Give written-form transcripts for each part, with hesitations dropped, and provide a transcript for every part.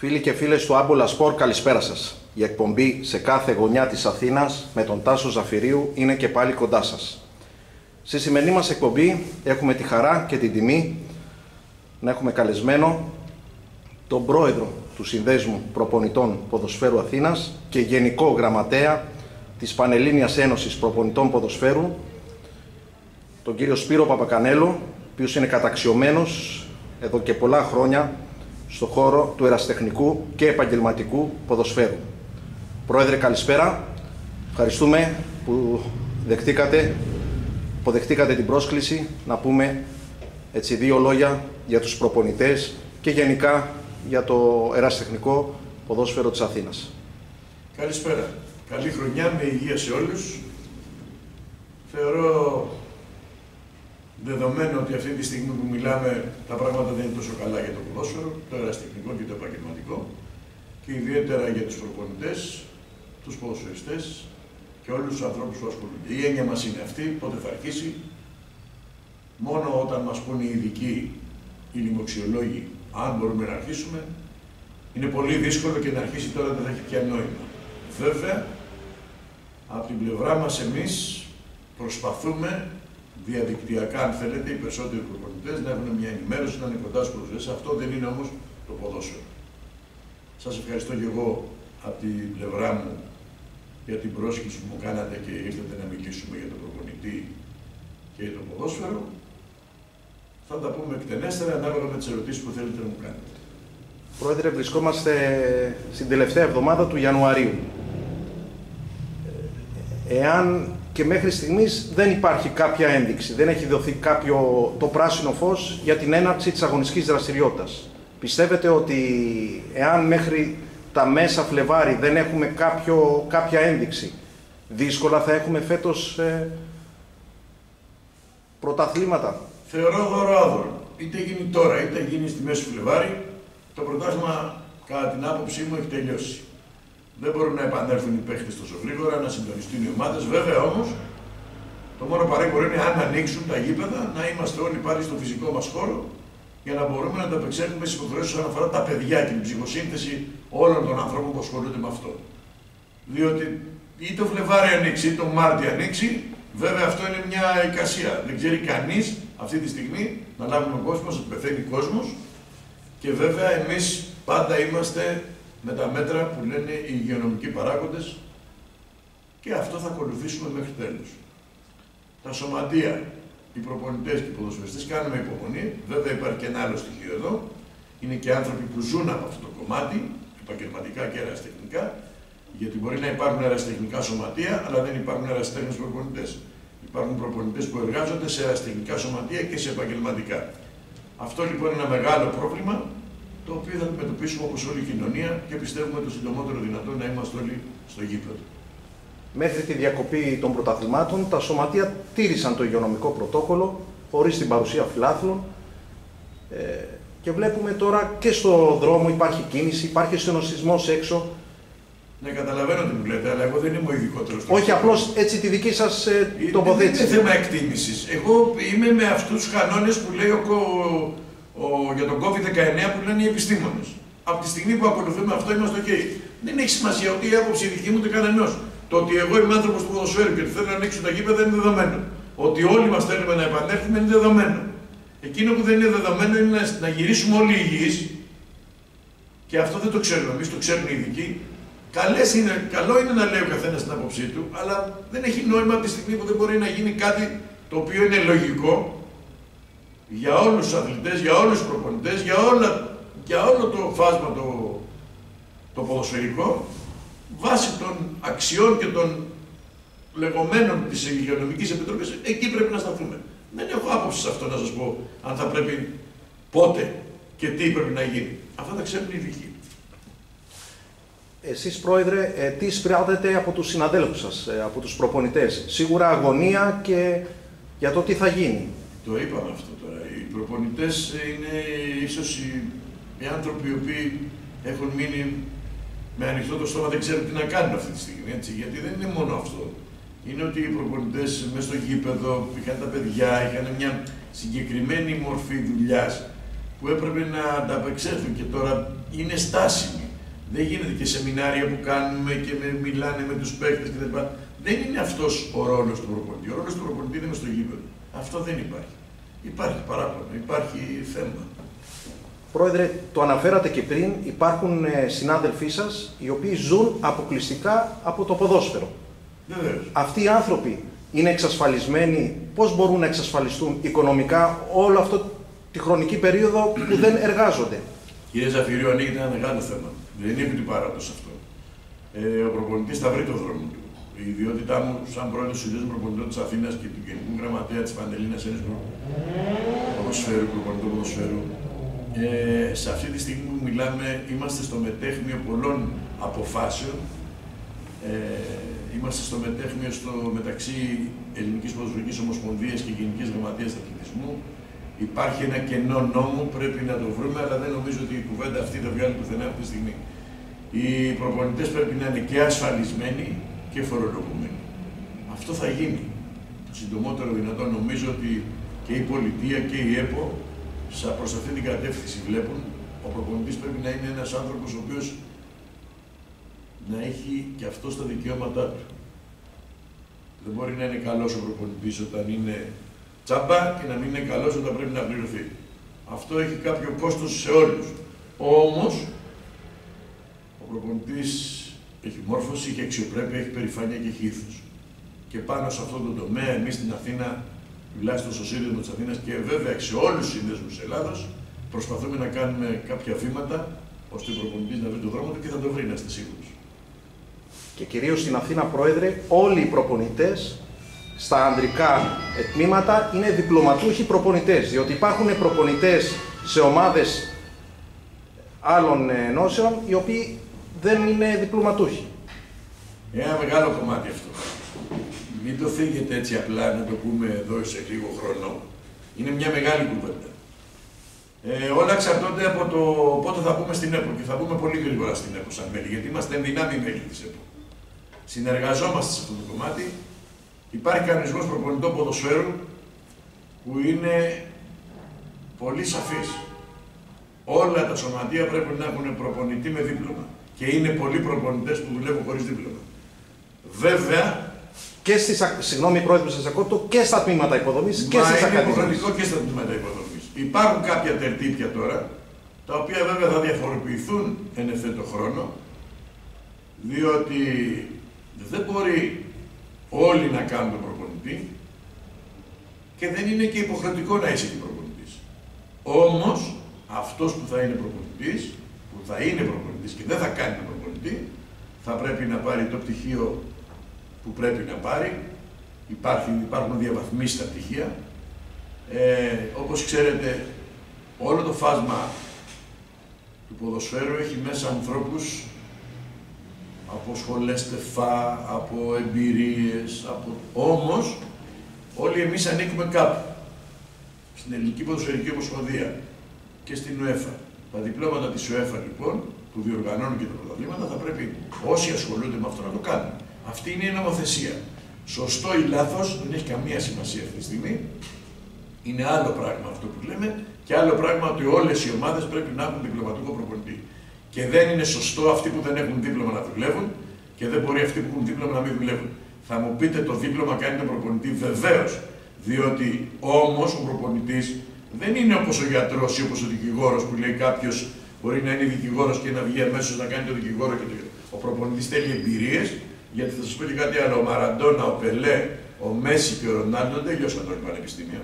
Φίλοι και φίλες του Άμπολα Σπορ, καλησπέρα σας. Η εκπομπή σε κάθε γωνιά της Αθήνας με τον Τάσο Ζαφυρίου είναι και πάλι κοντά σας. Στη σημερινή μας εκπομπή έχουμε τη χαρά και την τιμή να έχουμε καλεσμένο τον πρόεδρο του Συνδέσμου Προπονητών Ποδοσφαίρου Αθήνας και γενικό γραμματέα της Πανελλήνιας Ένωσης Προπονητών Ποδοσφαίρου, τον κύριο Σπύρο Παπακανέλο, ο οποίος είναι καταξιωμένος εδώ και πολλά χρόνια στον χώρο του ερασιτεχνικού και επαγγελματικού ποδοσφαίρου. Πρόεδρε, καλησπέρα. Ευχαριστούμε που αποδεχτήκατε την πρόσκληση να πούμε έτσι δύο λόγια για τους προπονητές και γενικά για το ερασιτεχνικό ποδόσφαιρο της Αθήνας. Καλησπέρα. Καλή χρονιά με υγεία σε όλους. Θεωρώ δεδομένο ότι αυτή τη στιγμή που μιλάμε τα πράγματα δεν είναι τόσο καλά για το ποδόσφαιρο, το ερασιτεχνικό και το επαγγελματικό και ιδιαίτερα για τους προπονητές, τους ποδοσφαιριστές και όλους τους ανθρώπους που ασχολούνται. Η έννοια μας είναι αυτή, πότε θα αρχίσει. Μόνο όταν μας πούνε οι ειδικοί, οι λοιμοξιολόγοι, αν μπορούμε να αρχίσουμε, είναι πολύ δύσκολο και να αρχίσει τώρα δεν θα έχει πια νόημα. Βέβαια, από την πλευρά μας εμείς προσπαθούμε διαδικτυακά, αν θέλετε, οι περισσότεροι προπονητές να έχουν μια ενημέρωση, να είναι κοντά στους ποδοσφαιριστές. Αυτό δεν είναι όμως το ποδόσφαιρο. Σας ευχαριστώ και εγώ από την πλευρά μου για την πρόσκληση που μου κάνατε και ήρθατε να μιλήσουμε για τον προπονητή και για το ποδόσφαιρο. Θα τα πούμε εκτενέστερα ανάλογα με τις ερωτήσεις που θέλετε να μου κάνετε. Πρόεδρε, βρισκόμαστε στην τελευταία εβδομάδα του Ιανουαρίου. Εάν και μέχρι στιγμής δεν υπάρχει κάποια ένδειξη, δεν έχει δοθεί το πράσινο φως για την έναρξη της αγωνιστικής δραστηριότητας. Πιστεύετε ότι εάν μέχρι τα μέσα Φλεβάρι δεν έχουμε κάποια ένδειξη, δύσκολα θα έχουμε φέτος πρωταθλήματα? Θεωρώ δώρο-άδωρο. Είτε γίνει τώρα, είτε γίνει στη μέση Φλεβάρι, το πρωτάθλημα κατά την άποψή μου έχει τελειώσει. Δεν μπορούν να επανέλθουν οι παίχτες τόσο γρήγορα, να συντονιστούν οι ομάδες. Βέβαια όμως, το μόνο παρέκορο είναι αν ανοίξουν τα γήπεδα, να είμαστε όλοι πάλι στο φυσικό μας χώρο για να μπορούμε να ανταπεξέλθουμε στις υποχρεώσεις όσον αφορά τα παιδιά και την ψυχοσύνθεση όλων των ανθρώπων που ασχολούνται με αυτό. Διότι ή το Φλεβάρι ανοίξει ή το Μάρτι ανοίξει, βέβαια αυτό είναι μια εικασία. Δεν ξέρει κανείς αυτή τη στιγμή να λάβουμε κόσμο, να πεθαίνει κόσμος και βέβαια εμείς πάντα είμαστε με τα μέτρα που λένε οι υγειονομικοί παράγοντες και αυτό θα ακολουθήσουμε μέχρι τέλους. Τα σωματεία, οι προπονητές και οι ποδοσφαιριστές κάνουμε υπομονή. Βέβαια υπάρχει και ένα άλλο στοιχείο εδώ. Είναι και άνθρωποι που ζουν από αυτό το κομμάτι, επαγγελματικά και ερασιτεχνικά, γιατί μπορεί να υπάρχουν ερασιτεχνικά σωματεία, αλλά δεν υπάρχουν ερασιτέχνες προπονητές. Υπάρχουν προπονητές που εργάζονται σε ερασιτεχνικά σωματεία και σε επαγγελματικά. Αυτό λοιπόν είναι ένα μεγάλο πρόβλημα, το οποίο θα αντιμετωπίσουμε όπως όλη η κοινωνία και πιστεύουμε το συντομότερο δυνατό να είμαστε όλοι στο γήπεδο. Μέχρι τη διακοπή των πρωταθλημάτων, τα σωματεία τήρησαν το υγειονομικό πρωτόκολλο, χωρίς την παρουσία φιλάθλων. Και βλέπουμε τώρα και στο δρόμο υπάρχει κίνηση, υπάρχει συνοστισμός έξω. Ναι, καταλαβαίνω τι μου λέτε, αλλά εγώ δεν είμαι ο ειδικότερος. Όχι, απλώς έτσι τη δική σας τοποθέτηση. Δεν είναι θέμα εκτίμησης. Εγώ είμαι με αυτούς τους κανόνες που λέει για τον COVID-19 που λένε οι επιστήμονες. Από τη στιγμή που ακολουθούμε αυτό είμαστε OK. Δεν έχει σημασία ότι η άποψη δική μου ούτε κανενός. Το ότι εγώ είμαι άνθρωπος του ποδοσφαίρου και ότι θέλω να ανοίξω τα γήπεδα είναι δεδομένο. Ότι όλοι μας θέλουμε να επανέλθουμε είναι δεδομένο. Εκείνο που δεν είναι δεδομένο είναι να γυρίσουμε όλοι υγιείς και αυτό δεν το ξέρουμε εμείς, το ξέρουν οι ειδικοί. Καλό είναι να λέει ο καθένας την άποψή του, αλλά δεν έχει νόημα από τη στιγμή που δεν μπορεί να γίνει κάτι το οποίο είναι λογικό για όλους τους αθλητές, για όλους τους προπονητές, για όλο το φάσμα το ποδοσφαιρικό, βάσει των αξιών και των λεγόμενων της Υγειονομικής Επιτροπής, εκεί πρέπει να σταθούμε. Δεν έχω άποψη σε αυτό να σας πω αν θα πρέπει πότε και τι πρέπει να γίνει. Αυτά τα ξέρουν οι ειδικοί. Εσείς, Πρόεδρε, τι εισπράτετε από τους συναδέλφους σας, από τους προπονητές? Σίγουρα αγωνία και για το τι θα γίνει. Το είπαμε αυτό τώρα. Οι προπονητές είναι ίσως οι άνθρωποι οι οποίοι έχουν μείνει με ανοιχτό το στόμα, δεν ξέρουν τι να κάνουν αυτή τη στιγμή. Έτσι. Γιατί δεν είναι μόνο αυτό. Είναι ότι οι προπονητές μέσα στο γήπεδο είχαν τα παιδιά, είχαν μια συγκεκριμένη μορφή δουλειάς που που έπρεπε να ανταπεξέλθουν και τώρα είναι στάσιμοι. Δεν γίνεται και σεμινάρια που κάνουμε και μιλάνε με τους παίκτες κτλ. Δεν είναι αυτός ο ρόλος του προπονητή. Ο ρόλος του προπονητή είναι μες στο γήπεδο. Αυτό δεν υπάρχει. Υπάρχει παράπονο, υπάρχει θέμα. Πρόεδρε, το αναφέρατε και πριν, υπάρχουν συνάδελφοί σας οι οποίοι ζουν αποκλειστικά από το ποδόσφαιρο. Βεβαίως. Αυτοί οι άνθρωποι είναι εξασφαλισμένοι, πώς μπορούν να εξασφαλιστούν οικονομικά όλο αυτό τη χρονική περίοδο που δεν εργάζονται? Κύριε Ζαφυρίου, ανοίγεται ένα μεγάλο θέμα. Δεν είναι επί του παράτος αυτό. Ο προπονητής θα βρει το δρόμο του. Η ιδιότητά μου, σαν πρόεδρος του Συνδέσμου Προπονητών της Αθήνας και του Γενικού Γραμματέα της Παντελήνας Ένωσης Ποδοσφαίρου, προπονητών ποδοσφαίρου, σε αυτή τη στιγμή που μιλάμε, είμαστε στο μετέχμιο πολλών αποφάσεων. Είμαστε στο μετέχμιο μεταξύ Ελληνικής Ποδοσφαιρικής Ομοσπονδίας και Γενικής Γραμματείας Αθλητισμού. Υπάρχει ένα κενό νόμου, πρέπει να το βρούμε, αλλά δεν νομίζω ότι η κουβέντα αυτή θα βγάλει πουθενά αυτή τη στιγμή. Οι προπονητές πρέπει να είναι και ασφαλισμένοι και φορολογουμένοι. Αυτό θα γίνει. Το συντομότερο δυνατόν νομίζω ότι και η πολιτεία και η ΕΠΟ προς αυτή την κατεύθυνση βλέπουν. Ο προπονητής πρέπει να είναι ένας άνθρωπος ο οποίος να έχει και αυτό τα δικαιώματά του. Δεν μπορεί να είναι καλός ο προπονητής όταν είναι τσάμπα και να μην είναι καλός όταν πρέπει να πληρωθεί. Αυτό έχει κάποιο κόστος σε όλους. Όμως, ο προπονητής έχει μόρφωση, έχει αξιοπρέπεια, έχει περηφάνεια και έχει ήθος. Και πάνω σε αυτό το τομέα, εμείς στην Αθήνα, τουλάχιστον στο Σύνδεσμο της Αθήνας και βέβαια σε όλους τους συνδέσμους της Ελλάδος, προσπαθούμε να κάνουμε κάποια βήματα ώστε ο προπονητής να βρει τον δρόμο του και θα το βρει, να είστε σίγουροι. Και κυρίως στην Αθήνα, Πρόεδρε, όλοι οι προπονητές στα ανδρικά τμήματα είναι διπλωματούχοι προπονητές, διότι υπάρχουν προπονητές σε ομάδες άλλων ενώσεων οι οποίοι δεν είναι διπλωματούχοι. Ένα μεγάλο κομμάτι αυτό. Μην το φύγετε έτσι απλά να το πούμε εδώ σε λίγο χρόνο. Είναι μια μεγάλη κουβέντα. Όλα εξαρτώνται από το πότε θα πούμε στην ΕΠΟ και θα πούμε πολύ γρήγορα στην ΕΠΟ σαν μέλη, γιατί είμαστε ενδυνάμει μέλη της ΕΠΟ. Συνεργαζόμαστε σε αυτό το κομμάτι. Υπάρχει κανονισμός προπονητών ποδοσφαίρου που είναι πολύ σαφής. Όλα τα σωματεία πρέπει να έχουν προπονητή με δίπλωμα. Και είναι πολλοί προπονητές που δουλεύουν χωρίς δίπλωμα. Βέβαια. Και στις, συγγνώμη Πρόεδρε, σας ακούω, και στα τμήματα υποδομής και στις ακαδημίες. Είναι υποχρεωτικό και στα τμήματα υποδομής. Υπάρχουν κάποια τερτύπια τώρα, τα οποία βέβαια θα διαφοροποιηθούν εν ευθέτω χρόνο, διότι δεν μπορεί όλοι να κάνουν τον προπονητή και δεν είναι και υποχρεωτικό να είσαι και προπονητής. Όμως, αυτός που θα είναι προπονητής, και δεν θα κάνει τον προπονητή, θα πρέπει να πάρει το πτυχίο που πρέπει να πάρει. Υπάρχουν διαβαθμίσεις στα πτυχία. Όπως ξέρετε, όλο το φάσμα του ποδοσφαίρου έχει μέσα ανθρώπους από σχολές ΤΕΦΑ, από εμπειρίες, όμως όλοι εμείς ανήκουμε κάπου. Στην Ελληνική Ποδοσφαιρική Ομοσπονδία και στην UEFA. Τα διπλώματα της UEFA λοιπόν, που διοργανώνουν και τα πρωταθλήματα, θα πρέπει όσοι ασχολούνται με αυτό να το κάνουν. Αυτή είναι η νομοθεσία. Σωστό ή λάθος, δεν έχει καμία σημασία αυτή τη στιγμή. Είναι άλλο πράγμα αυτό που λέμε και άλλο πράγμα ότι όλες οι ομάδες πρέπει να έχουν διπλωματικό προπονητή. Και δεν είναι σωστό αυτοί που δεν έχουν δίπλωμα να δουλεύουν και δεν μπορεί αυτοί που έχουν δίπλωμα να μην δουλεύουν. Θα μου πείτε το δίπλωμα κάνει τον προπονητή, βεβαίως. Διότι όμως ο προπονητής δεν είναι όπως ο γιατρός ή όπως ο δικηγόρος που λέει κάποιος μπορεί να είναι δικηγόρος και να βγει αμέσως να κάνει το δικηγόρο και το. Ο προπονητής θέλει εμπειρίες, γιατί θα σας πω και κάτι άλλο. Ο Μαραντόνα, ο Πελέ, ο Μέση και ο Ρονάλντο δεν τελειώσαν το πανεπιστήμιο.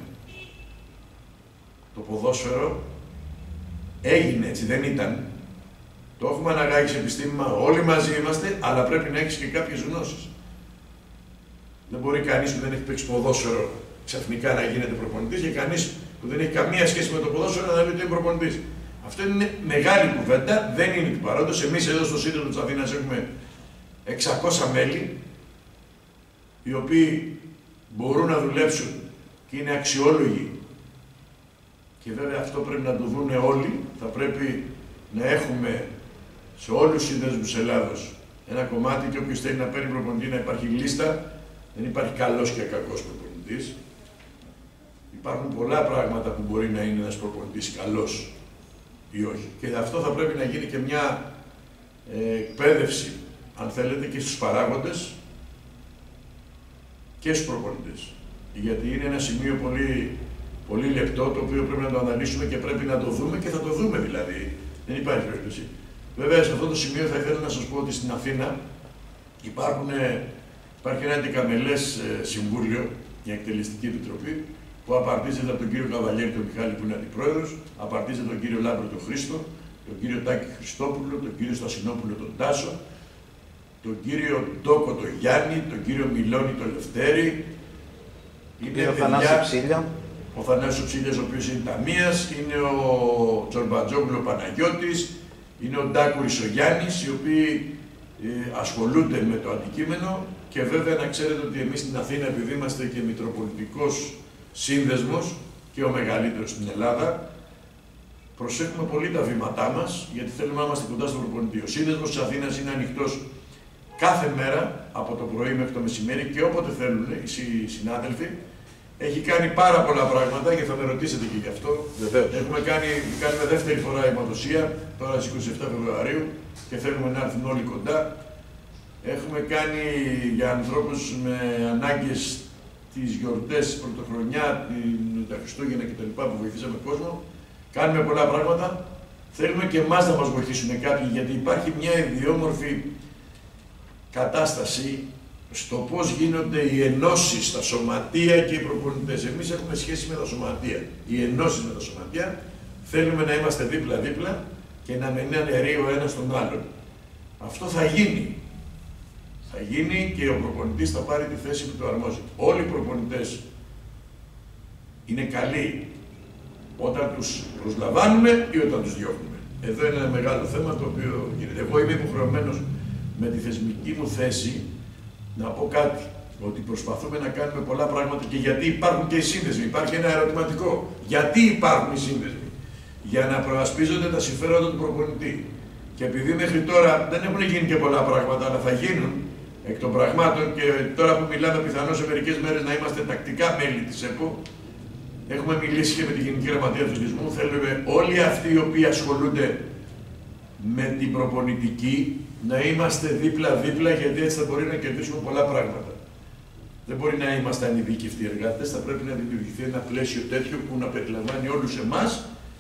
Το ποδόσφαιρο έγινε έτσι, δεν ήταν. Το έχουμε αναγάγει σε επιστήμημα, όλοι μαζί είμαστε, αλλά πρέπει να έχεις και κάποιες γνώσεις. Δεν μπορεί κανείς που δεν έχει παίξει ποδόσφαιρο ξαφνικά να γίνεται προπονητής και κανείς που δεν έχει καμία σχέση με το ποδόσφαιρο να λέει ότι είναι προπονητής. Αυτό είναι μεγάλη κουβέντα, δεν είναι του παρόντος. Εμείς εδώ στο Σύνδεσμο της Αθήνας έχουμε 600 μέλη, οι οποίοι μπορούν να δουλέψουν και είναι αξιόλογοι. Και βέβαια αυτό πρέπει να το δούνε όλοι. Θα πρέπει να έχουμε σε όλους τους συνδέσμους της Ελλάδος ένα κομμάτι και όποιος θέλει να παίρνει προπονητή να υπάρχει λίστα. Δεν υπάρχει καλός και κακός προπονητής. Υπάρχουν πολλά πράγματα που μπορεί να είναι ένας προπονητής καλός ή όχι. Και αυτό θα πρέπει να γίνει και μια εκπαίδευση, αν θέλετε, και στους παράγοντες και στους προπονητές. Γιατί είναι ένα σημείο πολύ, πολύ λεπτό, το οποίο πρέπει να το αναλύσουμε και πρέπει να το δούμε και θα το δούμε δηλαδή. Δεν υπάρχει περίπτωση. Βέβαια, σε αυτό το σημείο θα ήθελα να σας πω ότι στην Αθήνα υπάρχει ένα αντικαμελές συμβούλιο, μια εκτελεστική επιτροπή, που απαρτίζεται από τον κύριο Καβαλιέρη τον Μιχάλη, που είναι αντιπρόεδρος, απαρτίζεται τον κύριο Λάμπρο τον Χρήστο, τον κύριο Τάκη Χριστόπουλο, τον κύριο Στασινόπουλο τον Τάσο, τον κύριο Ντόκο τον Γιάννη, τον κύριο Μιλώνη τον Λευτέρη. Είναι ο Θανάσης Ψήλια. Ο Θανάσης Ψήλιας, ο οποίος είναι ταμείας, είναι ο Τζορμπατζόγλου Παναγιώτης, είναι ο Ντάκουρης ο Γιάννης, οι οποίοι ασχολούνται με το αντικείμενο. Και βέβαια να ξέρετε ότι εμείς στην Αθήνα, επειδή είμαστε και μητροπολιτικός σύνδεσμος και ο μεγαλύτερος στην Ελλάδα, προσέχουμε πολύ τα βήματά μας, γιατί θέλουμε να είμαστε κοντά στον προπονητή. Ο σύνδεσμος της Αθήνας είναι ανοιχτός κάθε μέρα, από το πρωί μέχρι το μεσημέρι και όποτε θέλουν οι συνάδελφοι. Έχει κάνει πάρα πολλά πράγματα και θα με ρωτήσετε και γι' αυτό. Βεβαίως. Κάνουμε δεύτερη φορά αιμοδοσία, τώρα στις 27 Φεβρουαρίου και θέλουμε να έρθουν όλοι κοντά. Έχουμε κάνει για ανθρώπους με ανάγκες τις γιορτές, πρωτοχρονιά, τα Χριστούγεννα κτλ. Που βοηθήσαμε κόσμο. Κάνουμε πολλά πράγματα. Θέλουμε και εμάς να μας βοηθήσουν κάποιοι, γιατί υπάρχει μια ιδιόμορφη κατάσταση στο πώς γίνονται οι ενώσεις στα σωματεία και οι προπονητές. Εμείς έχουμε σχέση με τα σωματεία. Οι ενώσεις με τα σωματεία θέλουμε να είμαστε δίπλα-δίπλα και να μην αναιρεί ο ένας τον άλλον. Αυτό θα γίνει. Θα γίνει και ο προπονητής θα πάρει τη θέση που του αρμόζει. Όλοι οι προπονητές είναι καλοί όταν τους προσλαμβάνουμε ή όταν τους διώχνουμε. Εδώ είναι ένα μεγάλο θέμα το οποίο γίνεται. Εγώ είμαι υποχρεωμένος με τη θεσμική μου θέση να πω κάτι. Ότι προσπαθούμε να κάνουμε πολλά πράγματα και γιατί υπάρχουν και οι σύνδεσμοι. Υπάρχει ένα ερωτηματικό. Γιατί υπάρχουν οι σύνδεσμοι? Για να προασπίζονται τα συμφέροντα του προπονητή. Και επειδή μέχρι τώρα δεν έχουν γίνει και πολλά πράγματα, αλλά θα γίνουν εκ των πραγμάτων και τώρα που μιλάμε, πιθανώς σε μερικές μέρες να είμαστε τακτικά μέλη της ΕΠΟ. Έχουμε μιλήσει και με τη Γενική Γραμματεία του Αθλητισμού. Θέλουμε όλοι αυτοί οι οποίοι ασχολούνται με την προπονητική να είμαστε δίπλα-δίπλα, γιατί έτσι θα μπορεί να κερδίσουμε πολλά πράγματα. Δεν μπορεί να είμαστε ανειδίκευτοι εργάτες, θα πρέπει να δημιουργηθεί ένα πλαίσιο τέτοιο που να περιλαμβάνει όλους εμάς,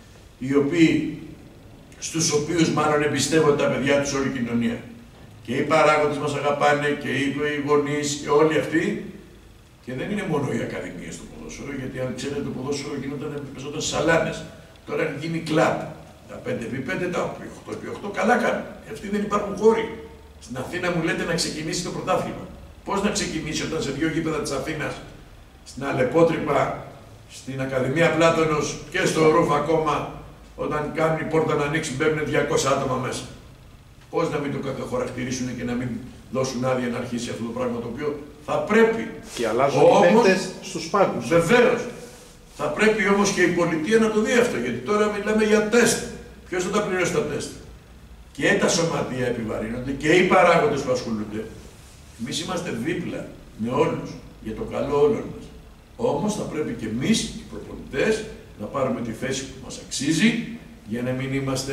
στους οποίους μάλλον εμπιστεύονται τα παιδιά τους όλη η κοινωνία. Και οι παράγοντες μας αγαπάνε και οι γονείς και όλοι αυτοί. Και δεν είναι μόνο οι ακαδημίες στο ποδόσφαιρο, γιατί αν ξέρετε το ποδόσφαιρο παίζονταν σαλάνες. Τώρα έχει γίνει κλαμπ. Τα 5x5, τα 8x8, καλά κάνουν. Αυτοί δεν υπάρχουν χώροι. Στην Αθήνα μου λέτε να ξεκινήσει το πρωτάθλημα. Πώς να ξεκινήσει όταν σε δύο γήπεδα της Αθήνας, στην Αλεπότρυπα, στην Ακαδημία Πλάτωνος και στο Ρούφ ακόμα, όταν κάνουν η πόρτα να ανοίξει, μπαίνουν 200 άτομα μέσα. Πώς να μην το καταχωρακτηρίσουν και να μην δώσουν άδεια να αρχίσει αυτό το πράγμα το οποίο θα πρέπει. Και αλλάζουν οι παίκτες στους πάγκους. Βεβαίως. Θα πρέπει όμως και η πολιτεία να το δει αυτό, γιατί τώρα μιλάμε για τεστ. Ποιος θα τα πληρώσει τα τεστ? Και τα σωματεία επιβαρύνονται και οι παράγοντες που ασχολούνται. Εμείς είμαστε δίπλα με όλους, για το καλό όλων μας. Όμως θα πρέπει και εμείς, οι προπονητές, να πάρουμε τη θέση που μας αξίζει, για να μην είμαστε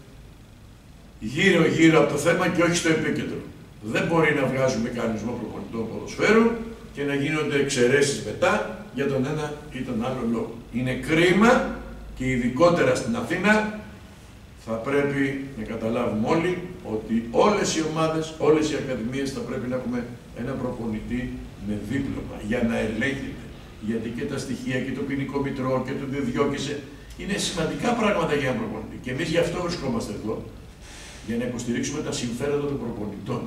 γύρω-γύρω από το θέμα και όχι στο επίκεντρο. Δεν μπορεί να βγάζουμε κανονισμό προπονητών ποδοσφαίρου και να γίνονται εξαιρέσεις μετά για τον ένα ή τον άλλο λόγο. Είναι κρίμα και ειδικότερα στην Αθήνα θα πρέπει να καταλάβουμε όλοι ότι όλες οι ομάδες, όλες οι ακαδημίες θα πρέπει να έχουμε ένα προπονητή με δίπλωμα για να ελέγχεται. Γιατί και τα στοιχεία και το ποινικό μητρό και το διδιώκησε είναι σημαντικά πράγματα για έναν προπονητή. Και εμείς γι' αυτό βρισκόμαστε εδώ, για να υποστηρίξουμε τα συμφέροντα των προπονητών.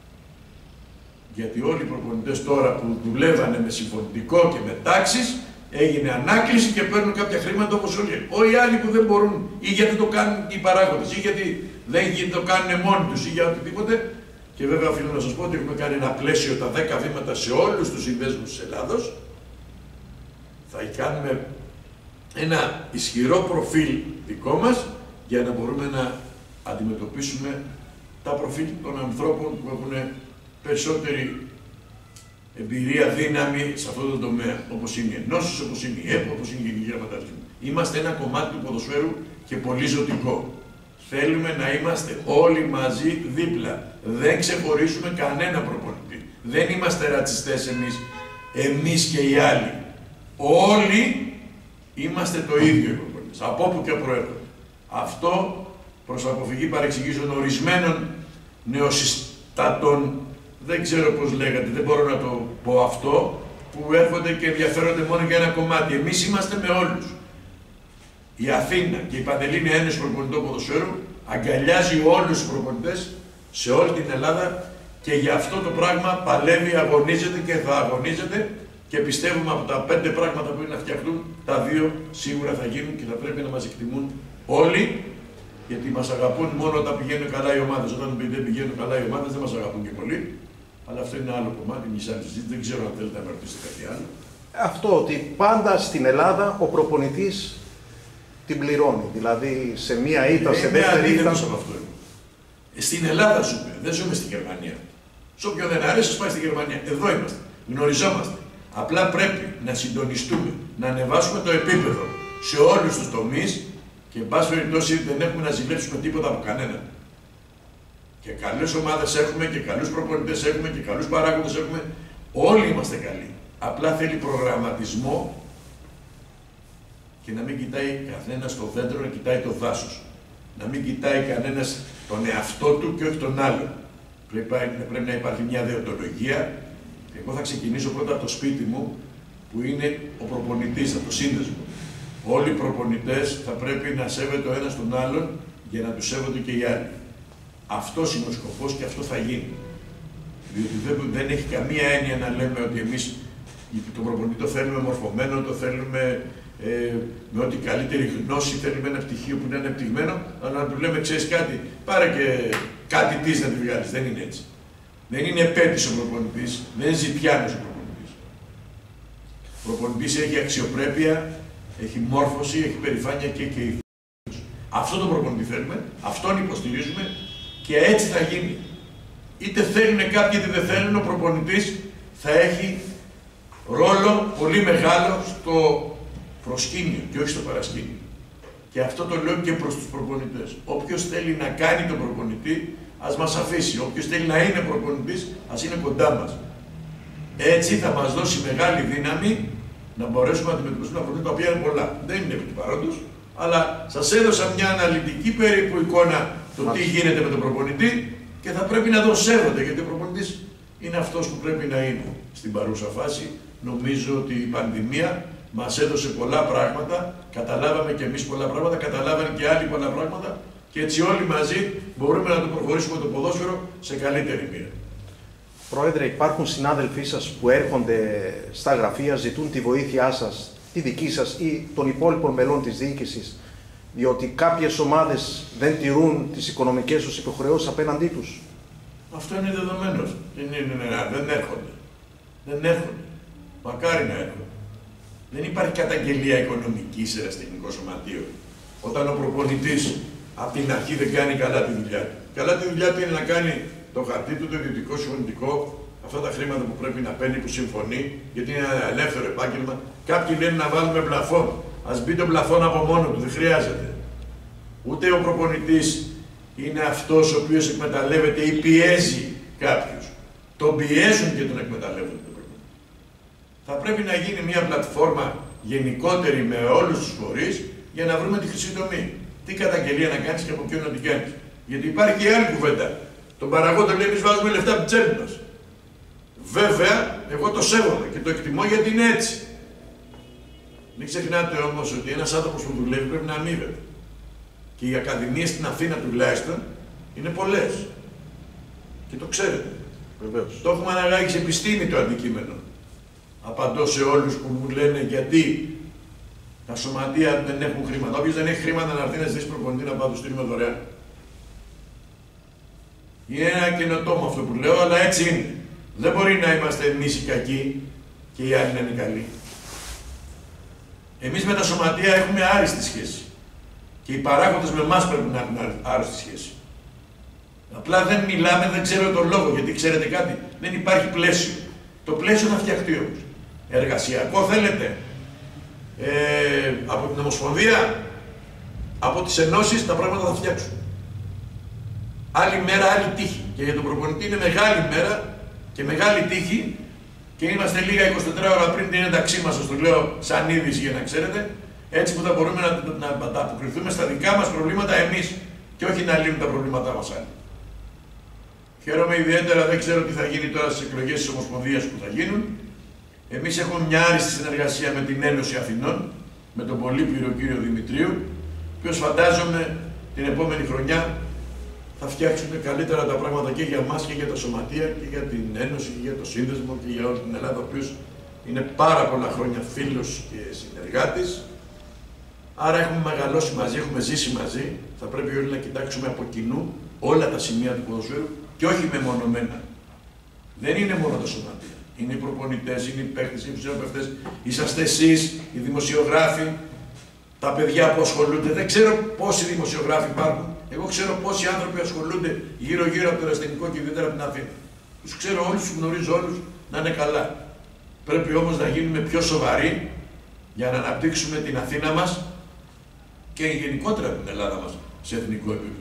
Γιατί όλοι οι προπονητές τώρα που δουλεύανε με συμφωνητικό και με τάξεις, έγινε ανάκληση και παίρνουν κάποια χρήματα όπως όλοι. Όλοι οι άλλοι που δεν μπορούν, ή γιατί το κάνουν οι παράγοντες, ή γιατί δεν το κάνουν μόνοι τους, ή για οτιδήποτε. Και βέβαια οφείλω να σας πω ότι έχουμε κάνει ένα πλαίσιο τα 10 βήματα σε όλους τους συνδέσμους της Ελλάδος. Θα κάνουμε ένα ισχυρό προφίλ δικό μας για να μπορούμε να αντιμετωπίσουμε τα προφίλ των ανθρώπων που έχουν περισσότερη εμπειρία, δύναμη σε αυτό το τομέα. Όπως είναι η Ενώσεις, όπως είναι η ΕΠ, όπως είναι η Γενική Γραμματεία. Είμαστε ένα κομμάτι του ποδοσφαίρου και πολύ ζωτικό. Θέλουμε να είμαστε όλοι μαζί δίπλα. Δεν ξεχωρίζουμε κανένα προπονητή. Δεν είμαστε ρατσιστές εμείς και οι άλλοι. Όλοι είμαστε το ίδιο οι προπονητές, από όπου και προέρχονται. Αυτό προς αποφυγή παρεξηγήσεων ορισμένων νεοσυστατών, δεν ξέρω πώς λέγατε, δεν μπορώ να το πω αυτό, που έρχονται και ενδιαφέρονται μόνο για ένα κομμάτι. Εμείς είμαστε με όλους. Η Αθήνα και η Παντελλήνια Ένωση Προπονητών Ποδοσφαίρου αγκαλιάζει όλους τους προπονητές σε όλη την Ελλάδα και για αυτό το πράγμα παλεύει, αγωνίζεται και θα αγωνίζεται και πιστεύουμε από τα 5 πράγματα που είναι να φτιαχτούν, τα 2 σίγουρα θα γίνουν και θα πρέπει να μας εκτιμούν όλοι, γιατί μας αγαπούν μόνο όταν πηγαίνουν καλά οι ομάδες. Όταν δεν πηγαίνουν καλά οι ομάδες δεν μας αγαπούν και πολύ. Αλλά αυτό είναι άλλο κομμάτι, μια άλλη συζήτηση. Δεν ξέρω αν θέλετε να με ρωτήσετε κάτι άλλο. Αυτό ότι πάντα στην Ελλάδα ο προπονητής την πληρώνει. Δηλαδή σε μία ήττα, σε δεύτερη ήττα. Στην Ελλάδα ζούμε, δεν ζούμε στη Γερμανία. Σε όποιον δεν αρέσει, πάει στη Γερμανία. Εδώ είμαστε. Γνωριζόμαστε. Απλά πρέπει να συντονιστούμε, να ανεβάσουμε το επίπεδο σε όλους τους τομείς και εν πάση περιπτώσει δεν έχουμε να ζηλέψουμε τίποτα από κανέναν. Και καλές ομάδες έχουμε και καλούς προπονητές έχουμε και καλούς παράγοντες έχουμε. Όλοι είμαστε καλοί. Απλά θέλει προγραμματισμό και να μην κοιτάει κανένας το δέντρο, να κοιτάει το δάσος. Να μην κοιτάει κανένας τον εαυτό του και όχι τον άλλον. Πρέπει να υπάρχει μια δεοντολογία. Εγώ θα ξεκινήσω πρώτα από το σπίτι μου, που είναι ο προπονητής, από το σύνδεσμο. Όλοι οι προπονητές θα πρέπει να σέβεται ο ένας τον άλλον για να τους σέβονται και οι άλλοι. Αυτός είναι ο σκοπός και αυτό θα γίνει. Διότι δεν έχει καμία έννοια να λέμε ότι εμείς τον προπονητή το θέλουμε μορφωμένο, το θέλουμε με ό,τι καλύτερη γνώση, θέλουμε ένα πτυχίο που είναι ανεπτυγμένο, αλλά να του λέμε, ξέρεις κάτι, πάρε και κάτι της να τη βγάλεις. Δεν είναι έτσι. Δεν είναι επέτης ο προπονητής, δεν είναι ζητιάνος ο προπονητής. Ο προπονητής έχει αξιοπρέπεια, έχει μόρφωση, έχει περηφάνεια και ηθικός. Αυτό το προπονητή θέλουμε, αυτόν υποστηρίζουμε και έτσι θα γίνει. Είτε θέλουν κάποιοι είτε δεν θέλουν, ο προπονητής θα έχει ρόλο πολύ μεγάλο στο προσκήνιο και όχι στο παρασκήνιο. Και αυτό το λέω και προς τους προπονητές. Όποιος θέλει να κάνει τον προπονητή, ας μας αφήσει. Όποιος θέλει να είναι προπονητής, ας είναι κοντά μας. Έτσι θα μας δώσει μεγάλη δύναμη να μπορέσουμε να αντιμετωπίσουμε τα προβλήματα, τα οποία είναι πολλά. Δεν είναι επί του παρόντος, αλλά σας έδωσα μια αναλυτική περίπου εικόνα το τι γίνεται με τον προπονητή και θα πρέπει να τον σέβονται, γιατί ο προπονητής είναι αυτός που πρέπει να είναι στην παρούσα φάση. Νομίζω ότι η πανδημία μας έδωσε πολλά πράγματα, καταλάβαμε και εμείς πολλά πράγματα, καταλάβανε και άλλοι πολλά πράγματα και έτσι όλοι μαζί μπορούμε να το προχωρήσουμε το ποδόσφαιρο σε καλύτερη μοίρα. Πρόεδρε, υπάρχουν συνάδελφοί σας που έρχονται στα γραφεία, ζητούν τη βοήθειά σας, τη δική σας ή των υπόλοιπων μελών της διοίκησης, διότι κάποιες ομάδες δεν τηρούν τις οικονομικές τους υποχρεώσεις απέναντί τους. Αυτό είναι δεδομένο. Δεν έρχονται. Δεν έρχονται. Μακάρι να έρχονται. Δεν υπάρχει καταγγελία οικονομική σε ερασιτεχνικό σωματείο. Όταν ο προπονητής από την αρχή δεν κάνει καλά τη δουλειά του. Καλά τη δουλειά του είναι να κάνει το χαρτί του, το ιδιωτικό συμφωνητικό, αυτά τα χρήματα που πρέπει να παίρνει, που συμφωνεί, γιατί είναι ένα ελεύθερο επάγγελμα. Κάποιοι λένε να βάλουμε πλαφόν. Ας μπει το πλαφόν από μόνο του, δεν χρειάζεται. Ούτε ο προπονητής είναι αυτός ο οποίος εκμεταλλεύεται ή πιέζει κάποιους. Τον πιέζουν και τον εκμεταλλεύονται. Θα πρέπει να γίνει μια πλατφόρμα γενικότερη με όλους τους φορείς για να βρούμε τη χρυσή τομή. Τι καταγγελία να κάνεις και από ποιον να την κάνεις. Γιατί υπάρχει και άλλη κουβέντα. Τον παραγόντα λέει: εμείς βάζουμε λεφτά από την τσέπη μας. Βέβαια, εγώ το σέβομαι και το εκτιμώ γιατί είναι έτσι. Μην ξεχνάτε όμως ότι ένας άνθρωπος που δουλεύει πρέπει να αμείβεται. Και οι ακαδημίες στην Αθήνα τουλάχιστον είναι πολλές. Και το ξέρετε. Βεβαίως. Το έχουμε αναγάγει σε επιστήμη το αντικείμενο. Απαντώ σε όλους που μου λένε γιατί τα σωματεία δεν έχουν χρήματα. Όποιος δεν έχει χρήματα να έρθει να ζητήσει προπονητή να πάει του στείλουμε δωρεάν. Είναι ένα καινοτόμο αυτό που λέω, αλλά έτσι είναι. Δεν μπορεί να είμαστε εμείς οι κακοί και οι άλλοι να είναι καλοί. Εμείς με τα σωματεία έχουμε άριστη σχέση. Και οι παράγοντες με εμάς πρέπει να έχουν άριστη σχέση. Απλά δεν μιλάμε, δεν ξέρω τον λόγο, γιατί ξέρετε κάτι, δεν υπάρχει πλαίσιο. Το πλαίσιο θα φτιαχτεί όμως. Εργασιακό θέλετε, από την Ομοσπονδία, από τις ενώσεις, τα πράγματα θα φτιάξουν. Άλλη μέρα, άλλη τύχη. Και για τον προπονητή είναι μεγάλη μέρα και μεγάλη τύχη και είμαστε λίγα 24 ώρα πριν την ένταξή μας, σας το λέω σαν είδηση για να ξέρετε, έτσι που θα μπορούμε να αποκριθούμε στα δικά μας προβλήματα εμείς και όχι να λύνουν τα προβλήματά μας άλλοι. Χαίρομαι ιδιαίτερα, δεν ξέρω τι θα γίνει τώρα στις εκλογές της Ομοσπονδίας που θα γίνουν. Εμείς έχουμε μια άριστη συνεργασία με την Ένωση Αθηνών, με τον πολύπληρο κύριο Δημητρίου, ο οποίος φαντάζομαι την επόμενη χρονιά θα φτιάξουν καλύτερα τα πράγματα και για μας και για τα σωματεία και για την Ένωση και για το Σύνδεσμο και για όλη την Ελλάδα, ο οποίος είναι πάρα πολλά χρόνια φίλος και συνεργάτης. Άρα έχουμε μεγαλώσει μαζί, έχουμε ζήσει μαζί. Θα πρέπει όλοι να κοιτάξουμε από κοινού όλα τα σημεία του ποδοσφαίρου και όχι μεμονωμένα. Δεν είναι μόνο τα σωματεία. Είναι οι προπονητές, είναι οι παίκτες, είναι οι φυσιοθεραπευτές, είσαστε εσείς, οι δημοσιογράφοι, τα παιδιά που ασχολούνται. Δεν ξέρω πόσοι δημοσιογράφοι υπάρχουν. Εγώ ξέρω πόσοι άνθρωποι ασχολούνται γύρω-γύρω από το ερασιτεχνικό και ιδιαίτερα από την Αθήνα. Τους ξέρω όλους, τους γνωρίζω όλους, να είναι καλά. Πρέπει όμως να γίνουμε πιο σοβαροί για να αναπτύξουμε την Αθήνα μας και γενικότερα την Ελλάδα μας σε εθνικό επίπεδο.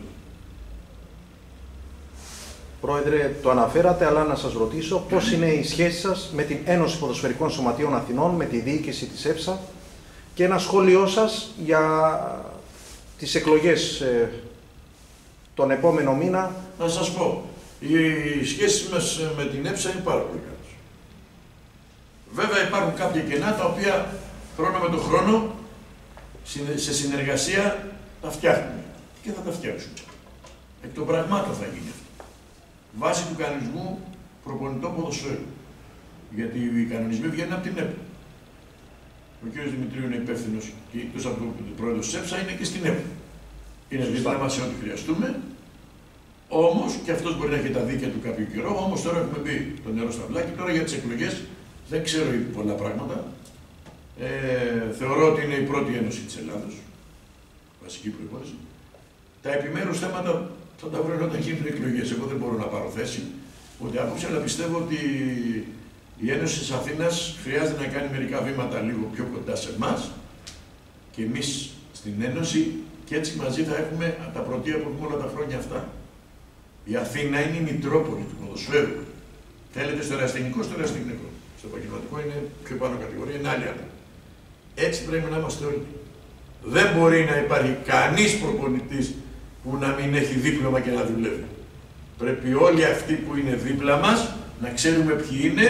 Πρόεδρε, το αναφέρατε, αλλά να σας ρωτήσω πώς είναι η σχέση σας με την Ένωση Ποδοσφαιρικών Σωματείων Αθηνών, με τη διοίκηση της ΕΦΣΑ και ένα σχόλιο σας για τις εκλογές τον επόμενο μήνα. Να σας πω, οι σχέσεις μας με την ΕΦΣΑ είναι πάρα πολύ καλές. Βέβαια υπάρχουν κάποια κενά τα οποία χρόνο με τον χρόνο σε συνεργασία τα φτιάχνουμε και θα τα φτιάξουμε. Εκ των πραγμάτων θα γίνει αυτό. Βάσει του κανονισμού προπονητών ποδοσφαίρου. Γιατί οι κανονισμοί βγαίνουν από την ΕΠΟ. Ο κ. Δημητρίου είναι υπεύθυνος και εκτός από τον πρόεδρο της ΕΦΣΑ είναι και στην ΕΠΟ. Είναι δίπλα μας σε ό,τι χρειαστούμε. Όμως, και αυτός μπορεί να έχει τα δίκαια του κάποιο καιρό, όμως τώρα έχουμε μπει το νερό στα βλάκια. Τώρα για τις εκλογές δεν ξέρω πολλά πράγματα. Θεωρώ ότι είναι η πρώτη ένωση της Ελλάδος. Βασική προϋπόθεση. Τα επιμέρους θέματα θα τα βρω όταν γίνουν εκλογές. Εγώ δεν μπορώ να πάρω θέση ούτε άποψη, αλλά πιστεύω ότι η Ένωση της Αθήνας χρειάζεται να κάνει μερικά βήματα λίγο πιο κοντά σε εμάς και εμείς στην Ένωση και έτσι μαζί θα έχουμε τα πρωτεία που έχουμε όλα τα χρόνια αυτά. Η Αθήνα είναι η μητρόπολη του ποδοσφαίρου. Θέλετε στο ερασιτεχνικό, στο ερασιτεχνικό. Στο επαγγελματικό είναι πιο πάνω κατηγορία, είναι άλλη άλλη. Έτσι πρέπει να είμαστε όλοι. Δεν μπορεί να υπάρχει κανείς προπονητής που να μην έχει δίπλωμα και να δουλεύει. Πρέπει όλοι αυτοί που είναι δίπλα μας να ξέρουμε ποιοι είναι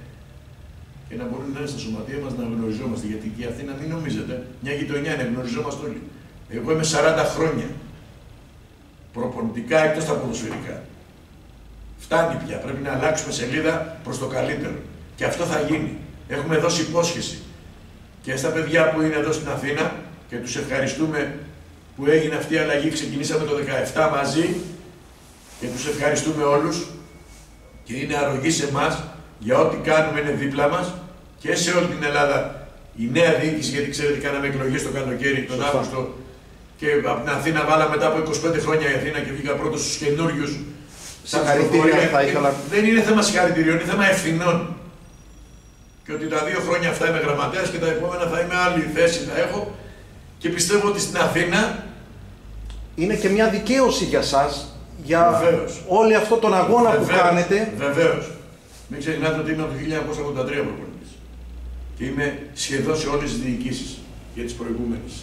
και να μπορούν να είναι στα σωματεία μας να γνωριζόμαστε. Γιατί και η Αθήνα, μην νομίζετε, μια γειτονιά είναι, γνωριζόμαστε όλοι. Εγώ είμαι 40 χρόνια προπονητικά εκτός τα ποδοσφαιρικά. Φτάνει πια, πρέπει να αλλάξουμε σελίδα προς το καλύτερο. Και αυτό θα γίνει. Έχουμε δώσει υπόσχεση και στα παιδιά που είναι εδώ στην Αθήνα και τους ευχαριστούμε που έγινε αυτή η αλλαγή. Ξεκινήσαμε το 2017 μαζί και τους ευχαριστούμε όλους και είναι αρρωγή σε εμάς για ό,τι κάνουμε, είναι δίπλα μας και σε όλη την Ελλάδα. Η νέα διοίκηση, γιατί ξέρετε, κάναμε εκλογές το καλοκαίρι, τον Αύγουστο και από την Αθήνα βάλαμε μετά από 25 χρόνια η Αθήνα και βγήκα πρώτος στους καινούριους. Συγχαρητήρια θα ήθελα. Δεν είναι θέμα συγχαρητηρίων, είναι θέμα ευθυνών. Και ότι τα 2 χρόνια αυτά είμαι γραμματέας και τα επόμενα θα είμαι άλλη θέση θα έχω και πιστεύω ότι στην Αθήνα είναι και μια δικαίωση για σας, για όλο αυτό τον αγώνα που κάνετε. Βεβαίως. Μην ξεχνάτε ότι είμαι από το 1983 προπονητής και είμαι σχεδόν σε όλες τις διοικήσεις για τις προηγούμενες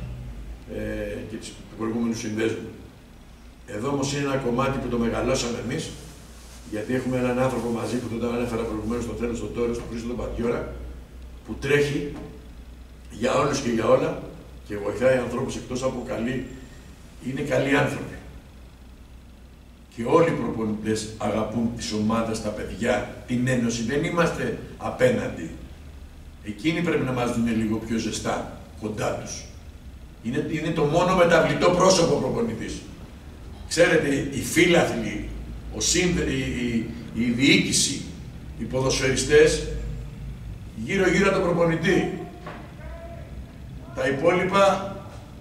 και τους προηγούμενους συνδέσμους. Εδώ όμως είναι ένα κομμάτι που το μεγαλώσαμε εμείς, γιατί έχουμε έναν άνθρωπο μαζί που τον ανέφερα προηγουμένως στο τέλος, στο Τόρος, τον Χρήστο Πατιώρα, που τρέχει για όλους και για όλα και βοηθάει ανθρώπους εκτός από καλοί, είναι καλοί άνθρωποι. Και όλοι οι προπονητές αγαπούν τις ομάδες, τα παιδιά, την Ένωση. Δεν είμαστε απέναντι. Εκείνοι πρέπει να μας δουν λίγο πιο ζεστά, κοντά τους. Είναι το μόνο μεταβλητό πρόσωπο προπονητής. Ξέρετε, οι φίλαθλοι, η διοίκηση, οι ποδοσφαιριστές, γύρω-γύρω από τον προπονητή. Τα υπόλοιπα